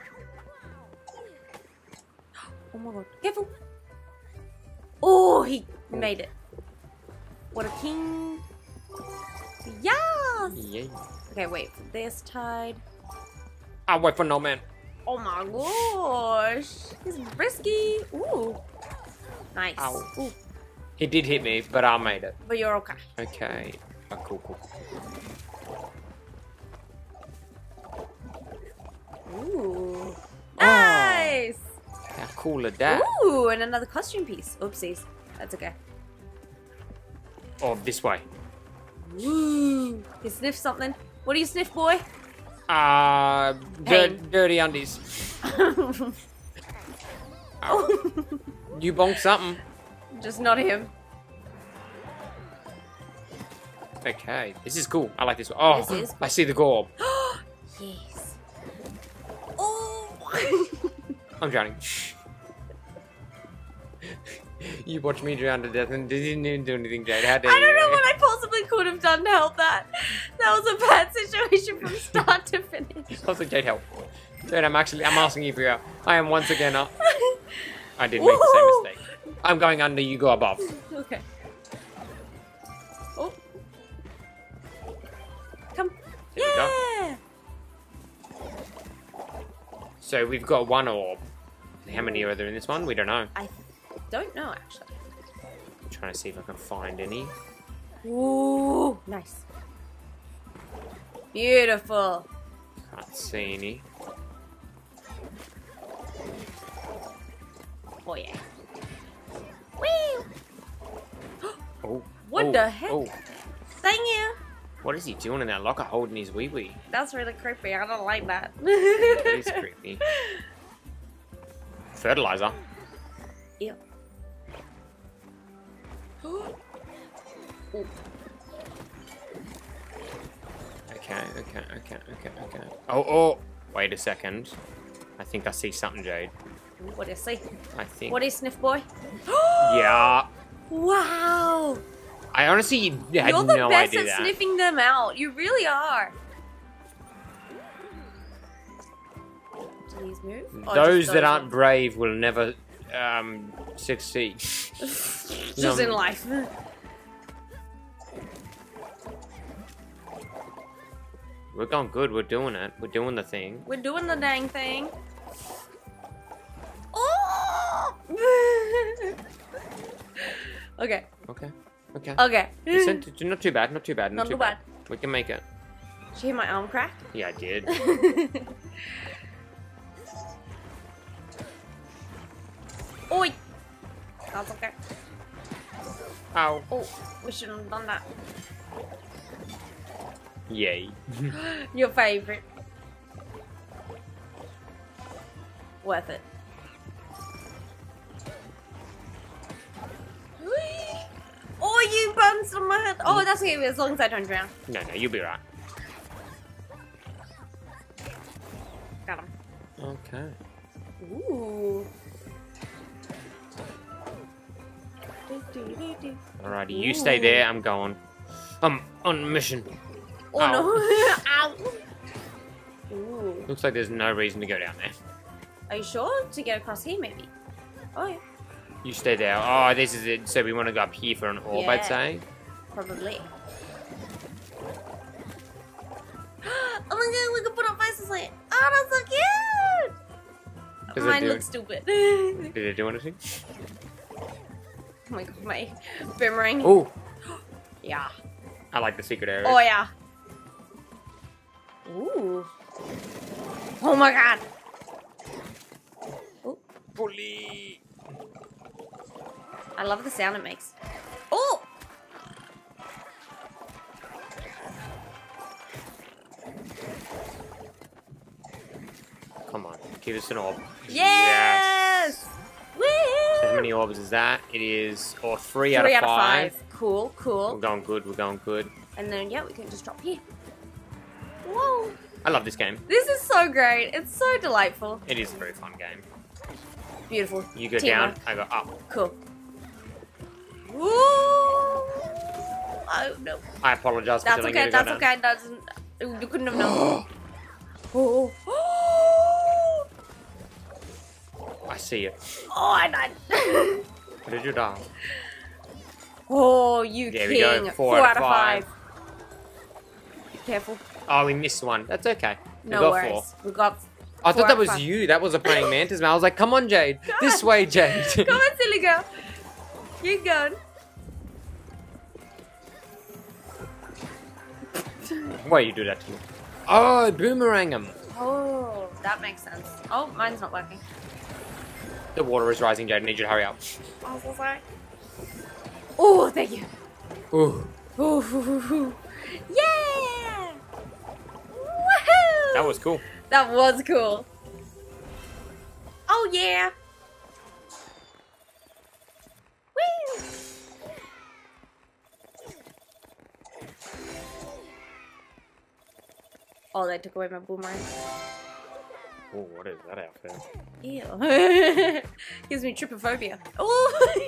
Oh my God, careful. Oh, he made it. What a king. Yes. Yeah. Okay, wait. This tide. I'll wait for no man. Oh my gosh. He's risky. Ooh. Nice. Ow. Ooh, He did hit me, but I made it. but you're okay. Okay. Oh, cool, cool. Ooh. Oh. Nice. cool at that? Ooh, and another costume piece. Oopsies. That's okay. Oh, this way. Ooh. You sniff something? What do you sniff, boy? Uh, dir dirty undies. Oh. You bonked something. Just not him. Okay, this is cool. I like this one. Oh, This is cool. I see the gorb. Yes. Oh. I'm drowning. You watched me drown to death and didn't even do anything, Jade. How dare I don't you? know what I possibly could have done to help that. That was a bad situation from start to finish. I was like, Jade, help. Jade, I'm actually, I'm asking you for help. I am once again up. I did make the same mistake. I'm going under, you go above. Okay. Oh. Come. There we go. Yeah. So we've got one orb. How many are there in this one? We don't know. I don't know, actually. I'm trying to see if I can find any. Ooh, nice. Beautiful. Can't see any. Oh, yeah. Whee! Oh. What oh, the heck? Oh. Thank you. What is he doing in that locker holding his wee wee? That's really creepy. I don't like that. It is creepy. Fertilizer. Ew. Ooh. Okay, okay, okay, okay, okay. Oh, oh! Wait a second. I think I see something, Jade. What do you see? I think. What is Sniff Boy? Yeah. Wow! I honestly had You're the no best idea at that. sniffing them out. You really are. Do these move? Or Those just that aren't ones? brave will never um, succeed. Just No. in life. We're going good. We're doing it. We're doing the thing. We're doing the dang thing. Oh! Okay. Okay. Okay. Okay. It's not too bad. Not too bad. Not, Not too too bad. bad. We can make it. Did you hear my arm crack? Yeah, I did. Oi! That's okay. Ow. Oh, we shouldn't have done that. Yay. Your favorite. Worth it. Whee! Oh, you bounced on my head. Oh, that's okay as long as I don't drown. No, no, you'll be right. Got him. Okay. Ooh. Do, do, do, do. Alrighty, you stay there. I'm going. I'm on a mission. Oh Ow. no. Ow. Ooh. Looks like there's no reason to go down there. Are you sure? To get across here, maybe? Oh, yeah. You stay there. Oh, this is it. So we want to go up here for an orb, Yeah. I'd say. Probably. Oh my god, we can put our faces on it. Oh, that's so cute! Does it Mine do- looks stupid. Did it do anything? Oh my god, my boomerang. Oh, Yeah. I like the secret area. Oh yeah. Ooh. Oh my god. Oh, Bully. I love the sound it makes. Oh. Come on, give us an orb. Yes. Woo. So how many orbs is that? It is, or three, Three out of five. Cool, We're cool. going good. We're going good. And then yeah, we can just drop here. Whoa. I love this game. This is so great. It's so delightful. It is a very fun game. Beautiful. You go Teamwork. down, I go up. Cool. Woo! Oh no. I apologize for That's telling okay. you to go That's down. okay. Doesn't. You couldn't have known. Oh. I see it. Oh, I died. What did you die? Oh, you There king. we go. Four out of five. Be careful. Oh, we missed one. That's okay. We No got worries. four. We got. I four thought that out was of five. you. That was a praying mantis. Man. I was like, come on, Jade. This way, Jade. Come on, silly girl. You're going. Why you do that to me? Oh, boomerang him. Oh, that makes sense. Oh, mine's not working. The water is rising, Jade. I need you to hurry up. Oh, so sorry. Oh, thank you. Ooh. Ooh, ooh, ooh, ooh. Yeah! Woohoo! That was cool. That was cool. Oh, yeah. Woo! Oh, they took away my boomerang. Oh, what is that outfit? Ew. Gives me trypophobia. Oh!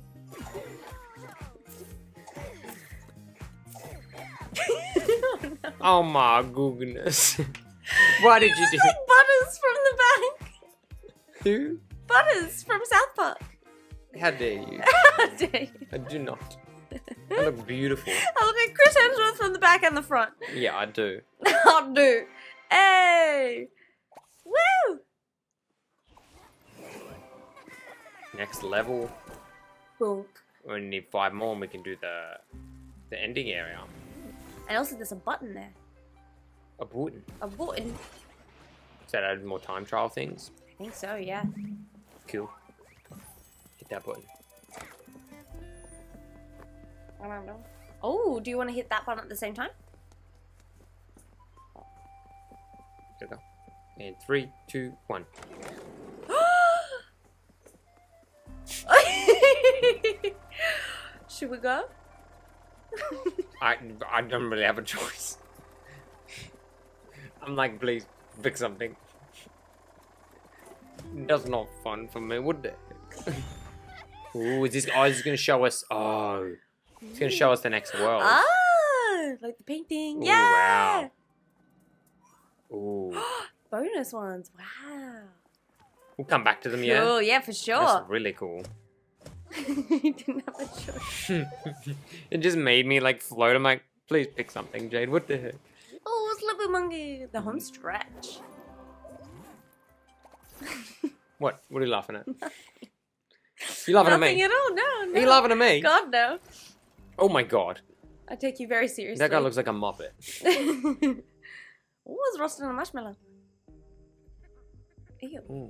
Oh, no. Oh my goodness. Why did you do Like Butters from the back. Who? Butters from South Park. How dare you? How dare you? I do not. I look beautiful. I look like Chris Hemsworth from the back and the front. Yeah, I do. I'll do. Hey! Woo! Next level. Boom. We only need five more and we can do the the ending area. And also there's a button there. A button. A button. Does that add more time trial things? I think so, yeah. Cool. Hit that button. I don't know. Oh, do you want to hit that button at the same time? There we go. And three, two, one. Should we go? I I don't really have a choice. I'm like, please pick something. That's not fun for me, would it? Ooh, is this? Oh, is this gonna show us? Oh, it's gonna show us the next world. Ah, like the painting. Ooh, Yeah. wow. Ooh. Bonus ones. Wow. We'll come back to them, yeah. Cool. Yeah, for sure. That's really cool. You didn't have a choice. It just made me like float. I'm like, please pick something, Jade. What the heck? Oh, Slippery Monkey. The home stretch. What? What are you laughing at? You laughing at Nothing me? at all. No, no. Are you laughing at me? God, no. Oh my god. I take you very seriously. That guy looks like a muppet. Oh, it's roasted on a marshmallow. Ew. Ooh.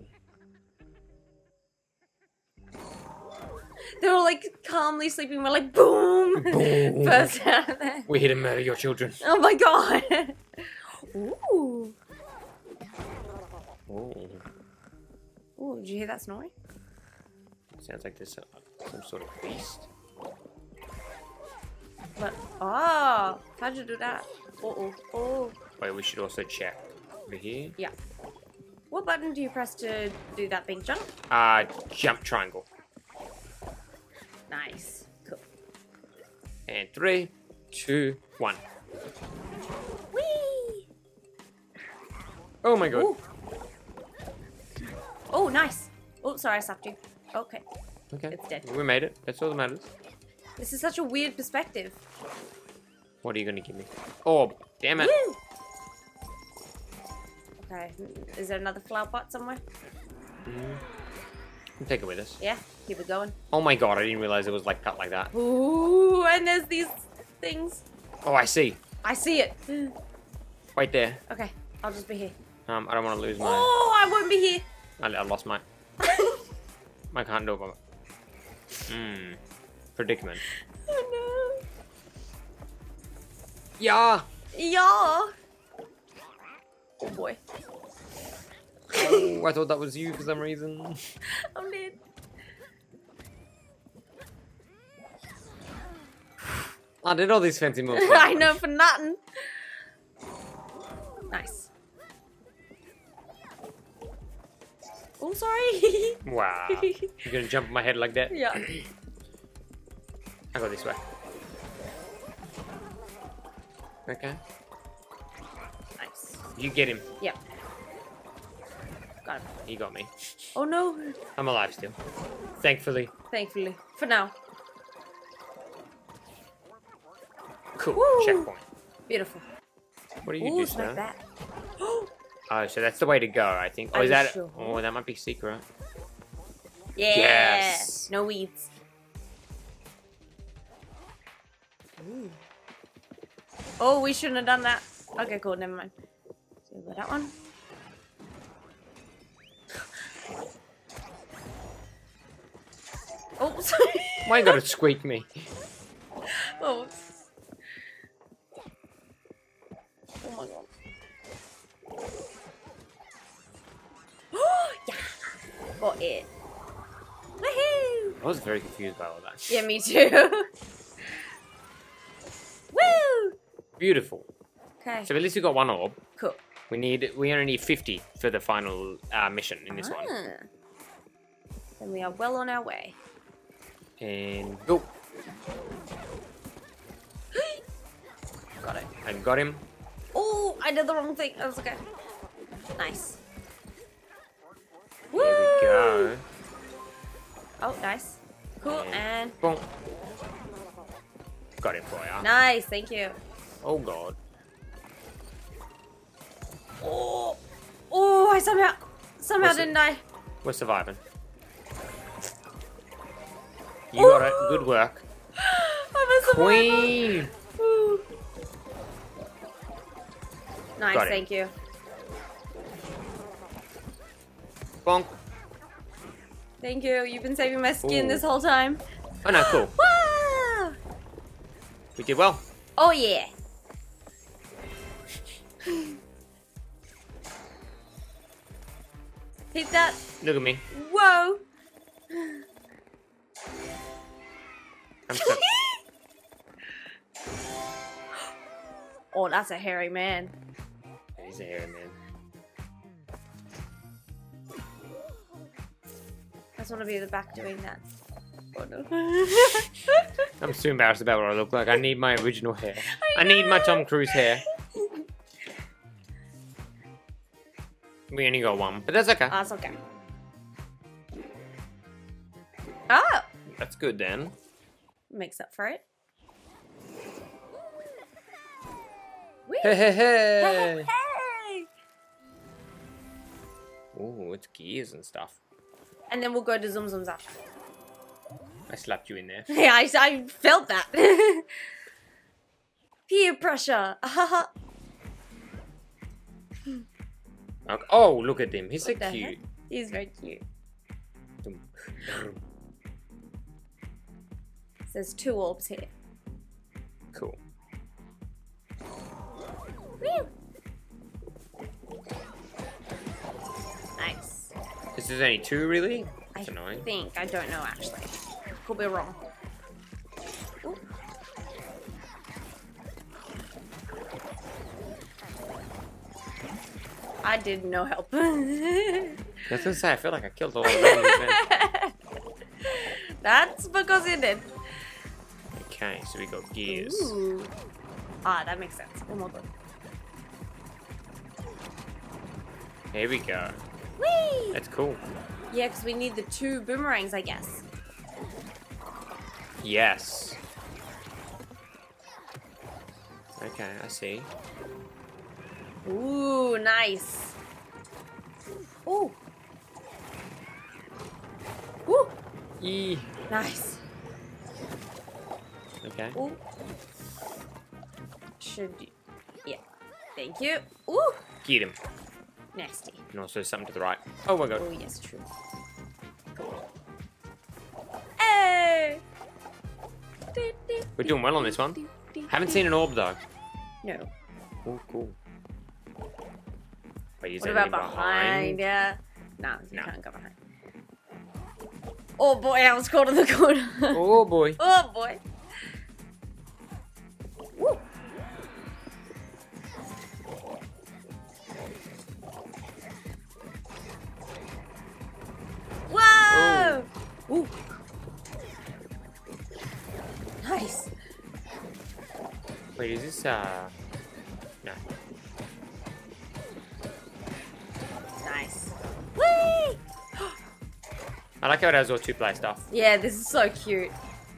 They're all like calmly sleeping. We're like, boom! Boom. Burst out of there. We're here to murder your children. Oh my god! Ooh. Ooh. Ooh, did you hear that snoring? Sounds like there's some, some sort of beast. But, oh, how'd you do that? Uh oh, oh. Wait, we should also check over here. Yeah. What button do you press to do that big jump? Uh, jump triangle. Nice. Cool. And three, two, one. Whee! Oh my god. Ooh. Oh, nice. Oh, sorry, I stopped you. Okay. Okay. It's dead. We made it. That's all that matters. This is such a weird perspective. What are you gonna give me? Oh, damn it. Woo! Okay, is there another flower pot somewhere? Mm. We'll take it with us. Yeah, keep it going. Oh my god, I didn't realize it was like cut like that. Ooh, and there's these things. Oh, I see. I see it. Right there. Okay, I'll just be here. Um, I don't want to lose my... Oh, I won't be here. I, I lost my... I can't do it. Hmm. Predicament. Oh no. Yeah. Yeah. Oh boy. Oh, I thought that was you for some reason. I'm dead. I did all these fancy moves. I know for nothing. Nice. Oh, sorry. Wow. You're gonna jump on my head like that? Yeah. I go this way. Okay. Nice. You get him. Yeah. Got him. You got me. Oh no. I'm alive still. Thankfully. Thankfully. For now. Cool. Woo. Checkpoint. Beautiful. What do you Ooh, do, smack sir? that. Oh, so that's the way to go, I think. Oh, Are is you that? sure? Oh, that might be secret. Yeah. Yes. No weeds. Ooh. Oh, we shouldn't have done that. Okay, cool. Never mind. So that one. Oh, sorry. Why you gotta squeak me? Oh. Oh my god. Yeah. Got it. Woohoo! I was very confused by all that. Yeah, me too. Woo! Beautiful. Okay. So at least we got one orb. Cool. We need. We only need fifty for the final uh, mission in this Ah. one. Then we are well on our way. And go. Got it. I got him. Oh, I did the wrong thing. That was okay. Nice. Woo! There we go. Oh, nice. Cool, and... Boom. Got him for ya. Nice, thank you. Oh god. Oh, oh! I somehow, somehow What's it? didn't die. We're surviving. You got it. Good work. I'm a survivor. Queen. Woo. Nice, Got it. thank you. Bonk. Thank you. You've been saving my skin Ooh. this whole time. Oh no, cool. Wow! We did well. Oh yeah. Hit that. Look at me. Whoa. I'm so Oh, that's a hairy man. He's a hairy man. I just want to be at the back doing that. Oh no. I'm so embarrassed about what I look like. I need my original hair. I, I need my Tom Cruise hair. We only got one, but that's okay. That's okay. Oh! That's good then. Makes up for it. Whee! Hey, hey, Hey, hey! hey! Ooh, it's gears and stuff. And then we'll go to Zum Zum's after. I slapped you in there. Yeah, I, I felt that. Peer pressure. Okay. Oh, look at him. He's so What the cute. heck? He's very cute. There's two orbs here. Cool. Woo! Nice. This is only two, really? That's I annoying. think. I don't know, actually. Could be wrong. Ooh. I did no help. I was gonna say, I feel like I killed all of them. That's because you did. Okay, so we got gears. Ooh. Ah, that makes sense. Oh my god. Here we go. Whee! That's cool. Yeah, because we need the two boomerangs, I guess. Yes. Okay, I see. Ooh, nice. Ooh. Ooh. Yee. Nice. Okay. Ooh. Should you... Yeah. Thank you. Ooh. Get him. Nasty. And also something to the right. Oh my god. Oh, yes, true. Hey! We're doing well on this one. Haven't seen an orb though. No. Oh, cool. Wait, is What there about any behind? Yeah. No, you No. can't go behind. Oh boy, I was caught in the corner. Oh boy. Oh boy. Woo. Whoa! Ooh. Nice. Wait, is this uh no. Nice. Whee! I like how it has all two play stuff. Yeah, this is so cute.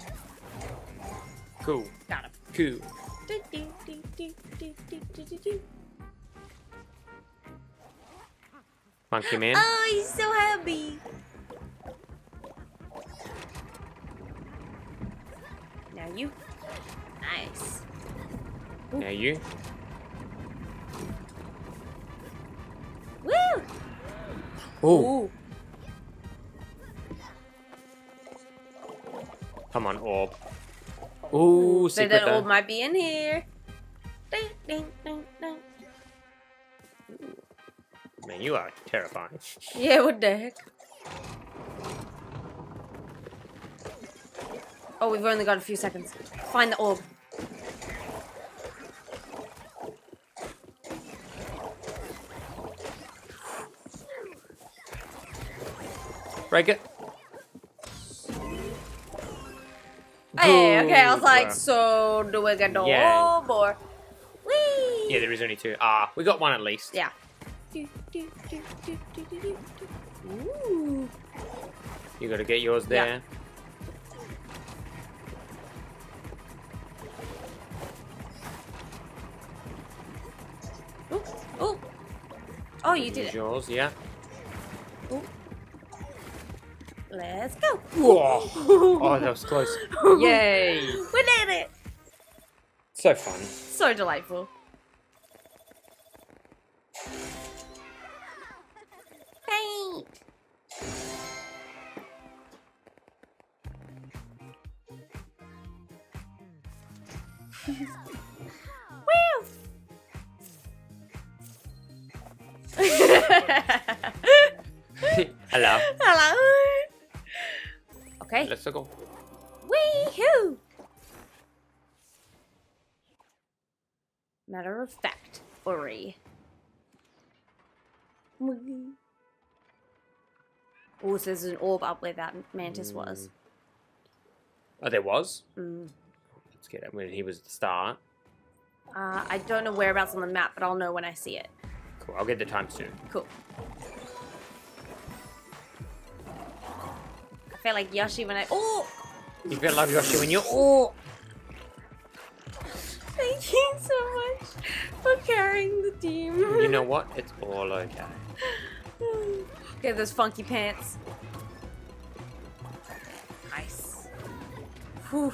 Cool. Got him. Cool. Do, do, do, do, do, do, do, do, do. Monkey man. Oh, he's so happy. Now you. Nice. Now you. Woo! Oh. Ooh. Come on, orb. Ooh, So secret that though. orb might be in here. Ding, ding, ding, ding. Man, you are terrifying. Yeah, what the heck? Oh, we've only got a few seconds. Find the orb. Break it. Hey, okay, I was Good like, work. so do we get the Yeah. orb or... Whee! Yeah, there is only two. Ah, we got one at least. Yeah. Do, do, do, do, do, do, do. Ooh. You gotta get yours there. Ooh, ooh. Oh, you did Use it. yours, yeah. Ooh. Let's go. Whoa. Oh, that was close. Yay! We did it. So fun. So delightful. Paint. Woo! Hello. Hello. Okay. Let's go. Wee-hoo! Matter of fact, Ori. Oh, so there's an orb up where that mantis was. Oh, there was? Mm. Let's get it when he was at the start. Uh, I don't know whereabouts on the map, but I'll know when I see it. Cool, I'll get the time soon. Cool. I feel like Yoshi when I... Oh! You feel like Yoshi when you're... Oh! Thank you so much for carrying the team. You know what? It's all okay. Get those funky pants. Nice. Whew.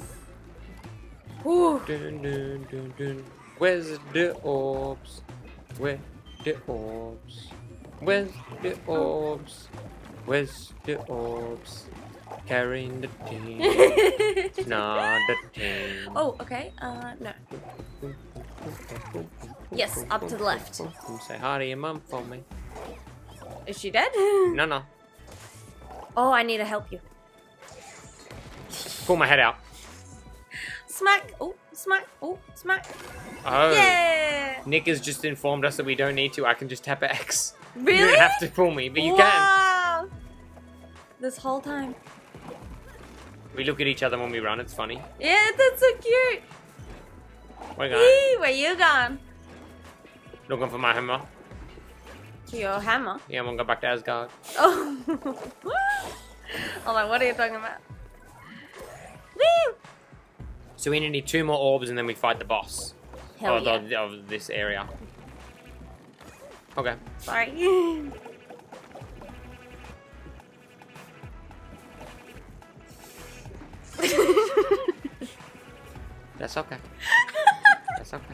Whew. Dun, dun, dun, dun. Where's the orbs? Where the orbs? Where's the orbs? Where's the orbs? Carrying the team. Not the team. Oh, okay. Uh, no. Yes, up to the left. Say hi to your mum for me. Is she dead? No, no. Oh, I need to help you. Pull my head out. Smack. Oh, smack. Oh, smack. Oh. Yeah. Nick has just informed us that we don't need to. I can just tap X. Really? You don't have to pull me, but you can. Wow. This whole time. We look at each other when we run. It's funny. Yeah, that's so cute. We're going. Wee, where you gone? Looking for my hammer. To your hammer. Yeah, I'm gonna go back to Asgard. Oh. Hold on, what are you talking about? Woo! So we need two more orbs and then we fight the boss. Hell of, yeah. of, of this area. Okay. Sorry. That's okay. That's okay.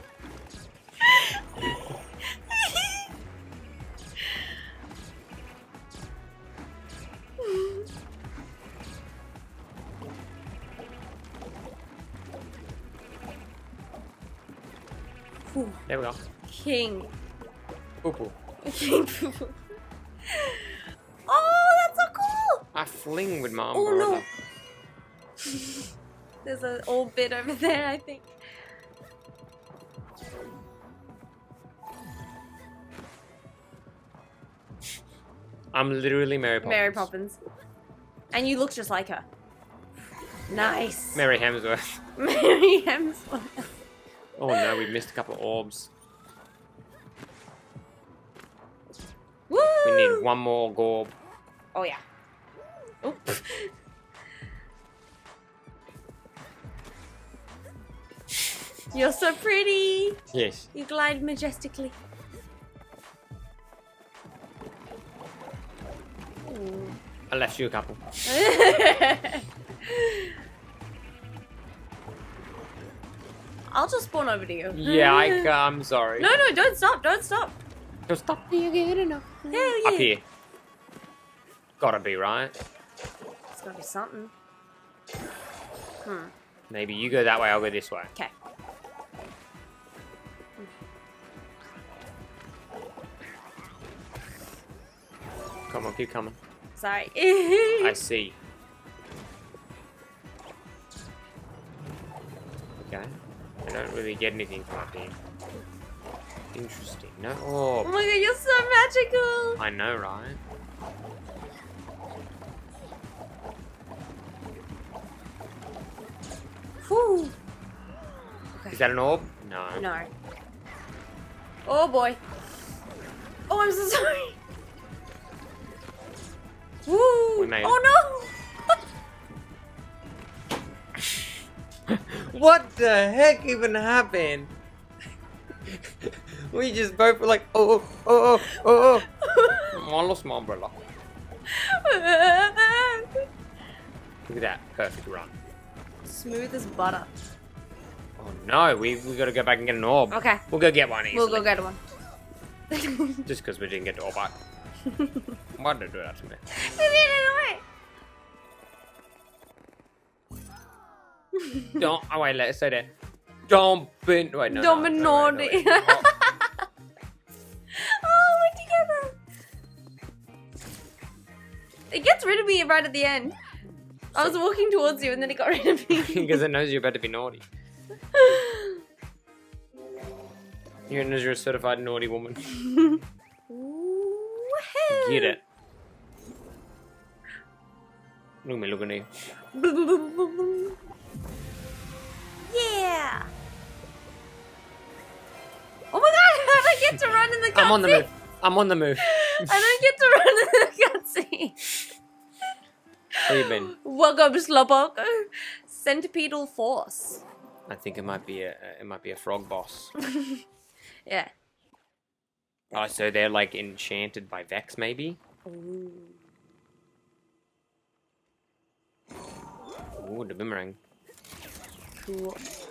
Whew. There we go. King. Poo poo. King poo poo. Oh, that's so cool! I fling with my Oh umbrella. no. There's an old bit over there, I think. I'm literally Mary Poppins. Mary Poppins. And you look just like her. Nice. Mary Hemsworth. Mary Hemsworth. Oh no, we missed a couple of orbs. Woo! We need one more gorb. Oh yeah. Oh. You're so pretty. Yes. You glide majestically. Ooh. I left you a couple. I'll just spawn over to you. Yeah, I, uh, I'm sorry. No, no, don't stop, don't stop. Don't stop. You get enough. Hell yeah. Up here. Gotta be, right? It's gotta be something. Hmm. Maybe you go that way, I'll go this way. Okay. Come on, keep coming. Sorry. I see. Okay. I don't really get anything from up here. Interesting. No Oh orb. my god, you're so magical. I know, right? Whew. Okay. Is that an orb? No. No. Oh boy. Oh, I'm so sorry. Woo. We made Oh no. What the heck even happened? We just both were like, oh, oh, oh, oh, oh. I lost my umbrella. Look at that. Perfect run. Smooth as butter. Oh no, we, we gotta go back and get an orb. Okay. We'll go get one easily. We'll go get one. Just because we didn't get the orb back. Why did they do that to me? Don't. Oh wait, let's say that. Don't be. Wait, no. Don't no, be no, naughty. no, no, no. Oh, we're together. It gets rid of me right at the end. I was walking towards you and then it got rid of me. Because it knows you're about to be naughty. You knows you're a certified naughty woman. Woohoo. Get it. Look at me looking at you. Yeah. Oh my god, I don't get to run in the cutscene. I'm on the move. I'm on the move. I don't get to run in the cutscene. Where you been? Welcome, Slowpoke. Centipedal force. I think it might be a it might be a frog boss. Yeah. Oh, so they're like enchanted by Vex, maybe? Ooh. Ooh, the boomerang. Cool.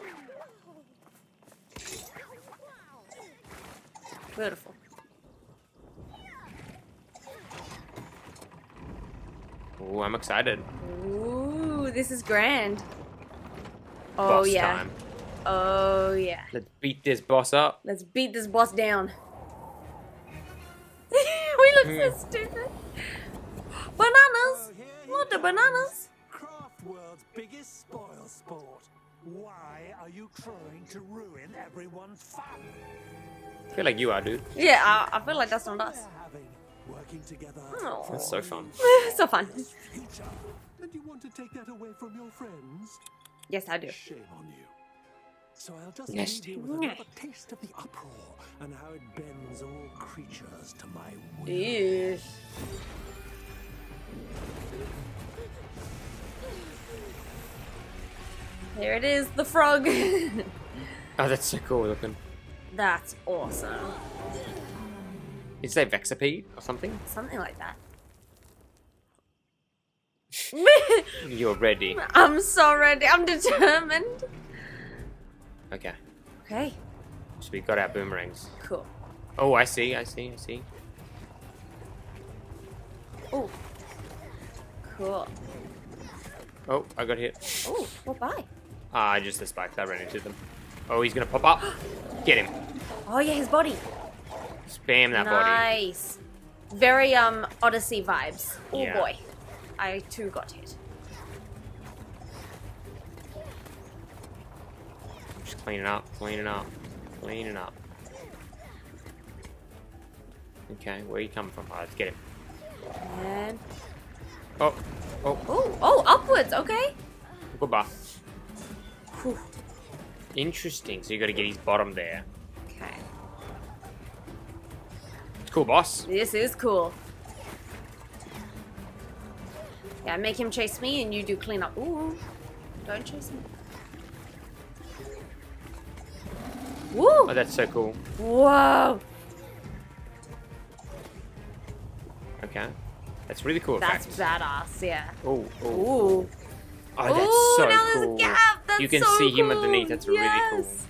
Beautiful. Ooh, I'm excited. Ooh, this is grand. Oh Boss yeah. time. Oh yeah. Let's beat this boss up. Let's beat this boss down. We look Hmm. so stupid. Bananas. What the bananas? Craft World's biggest spoil sport. Why are you trying to ruin everyone's fun? I feel like you are, dude. Yeah, I, I feel like that's not us. They're having working together. Oh. That's so fun. So fun. Future. And you want to take that away from your friends? Yes, I do. Shame on you. So I'll just Yes, leave you with another taste of the uproar and how it bends all creatures to my will. Eesh. There it is, the frog. Oh, that's so cool looking. That's awesome. Is that Vexapede or something? Something like that. You're ready. I'm so ready. I'm determined. Okay. Okay, So we got our boomerangs. cool. Oh, I see, I see, I see. Oh, cool. Oh, I got hit. Oh, what by? Ah, just the spikes. I ran into them. Oh, he's gonna pop up. Get him. Oh yeah, his body. Spam that body. Nice. Very um Odyssey vibes. Oh Yeah. boy, I too got hit. Just cleaning up, cleaning up, cleaning up. Okay, where you coming from? Oh, let's get him. And Oh, oh, oh, oh, upwards. Okay. goodbye. Whew. Interesting. So you got to get his bottom there. Okay. Cool, boss. This is cool. Yeah, make him chase me and you do clean up. Ooh, don't chase me. Woo! Oh, that's so cool. Whoa! Okay, that's really cool. That's effect. badass, yeah. Oh, oh, Ooh. oh, that's Ooh, so now there's a cool. gap. That's You can so see him cool. underneath. That's really cool. Yes.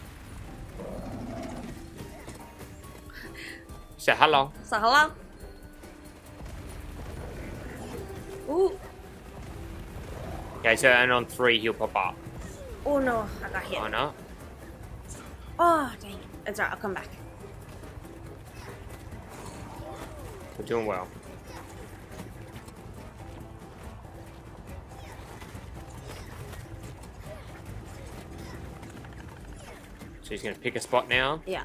Say hello. So hello. Ooh. Okay, so and on three he'll pop up. Oh no, I got hit. Oh no. Oh, dang it. It's alright, I'll come back. We're doing well. So he's gonna pick a spot now. Yeah.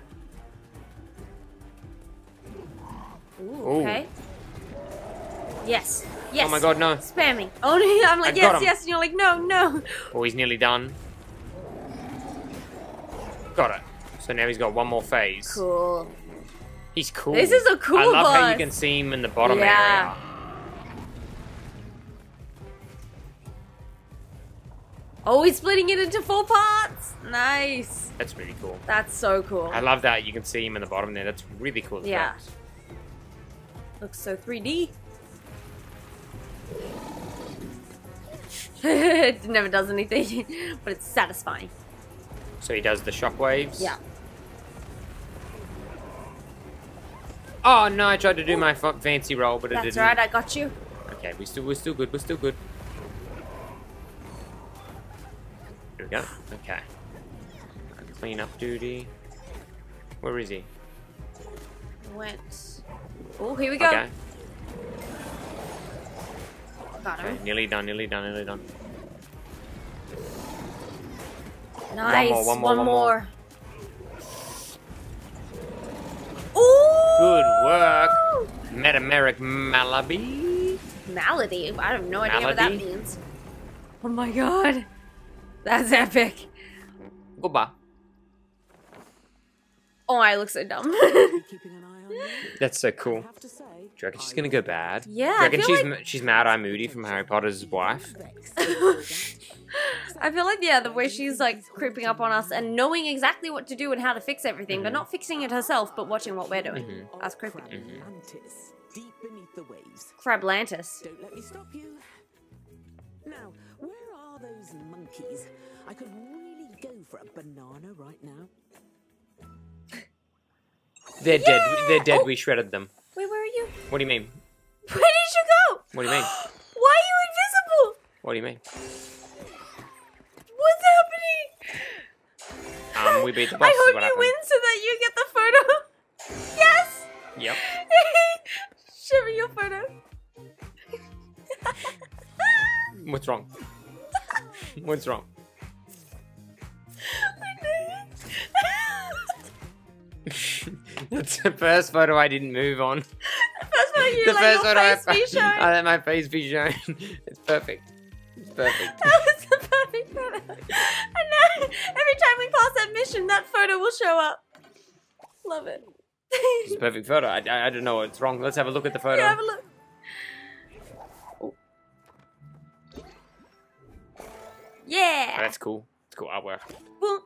Ooh, Ooh. okay. Yes. Yes. Oh my god, no. Spamming. Oh no, I'm like, I got yes, him. yes, and you're like, no, no. Oh, he's nearly done. Got it. So now he's got one more phase. Cool. He's cool. This is a cool I love how you boss. can see him in the bottom Yeah. area. Oh, he's splitting it into four parts. Nice. That's really cool. That's so cool. I love that you can see him in the bottom there. That's really cool. Yeah. effects. Looks so three D. It never does anything, but it's satisfying. So he does the shockwaves. Yeah. Oh no! I tried to do my f fancy roll, but it That's didn't. right, I got you. Okay, we still we're still good. We're still good. Here we go. Okay. Clean up duty. Where is he? Went. Oh, here we go. Okay. Got him. Okay, nearly done. Nearly done. Nearly done. Nice. more, one more, one more. Ooh! Good work, Metameric Malaby. Malady? I have no idea what that Malady? means. Oh my god. That's epic. Goodbye. Oh, I look so dumb. Keeping an eye on you. That's so cool. I Do have to say, you reckon she's gonna go bad? Yeah, Do you I reckon feel she's like- m she's Mad Eye Moody from Harry Potter's wife? I feel like, yeah, the way she's like creeping up on us and knowing exactly what to do and how to fix everything, but not fixing it herself, but watching what we're doing. Mhm. That's creepy. Crablantis, deep beneath the waves. Crablantis. Don't let me stop you. Now, where are those monkeys? I could really go for a banana right now. They're dead. They're dead. Oh. We shredded them. Wait, where are you? What do you mean? Where did you go? What do you mean? Why are you invisible? What do you mean? What's happening? Um, we beat the boss. I is hope what you happened. win so that you get the photo. Yes! Yep. Show me your photo. What's wrong? What's wrong? That's the first photo I didn't move on. The first one you The let first your photo face I, be shown. I let my face be shown. It's perfect. It's perfect. That was the perfect photo. And now, every time we pass that mission, that photo will show up. Love it. It's a perfect photo. I, I, I don't know what's wrong. Let's have a look at the photo. Yeah, have a look. Oh, Yeah. that's cool. It's cool artwork. Boonk.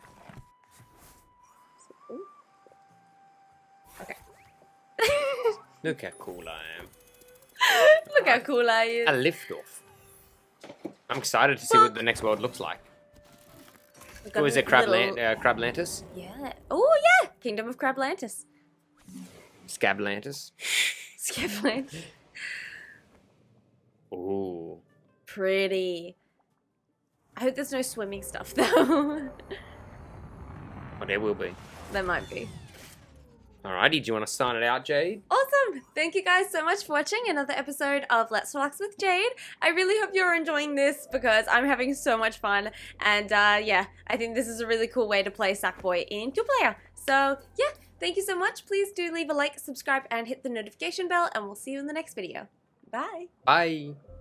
Ooh. Okay. Look how cool I am. Look how cool I A am. lift off. I'm excited to see what the next world looks like. We've got Oh, is a it Crab little- uh, Crablantis? Yeah. Oh, yeah. Kingdom of Crablantis. Scablantis? Skipland. Ooh. Pretty. I hope there's no swimming stuff, though. Oh, there will be. There might be. Alrighty, do you want to sign it out, Jade? Awesome! Thank you guys so much for watching another episode of Let's Relax with Jade. I really hope you're enjoying this because I'm having so much fun. And uh, yeah, I think this is a really cool way to play SackBoy in two-player. So yeah, thank you so much. Please do leave a like, subscribe, and hit the notification bell, and we'll see you in the next video. Bye! Bye.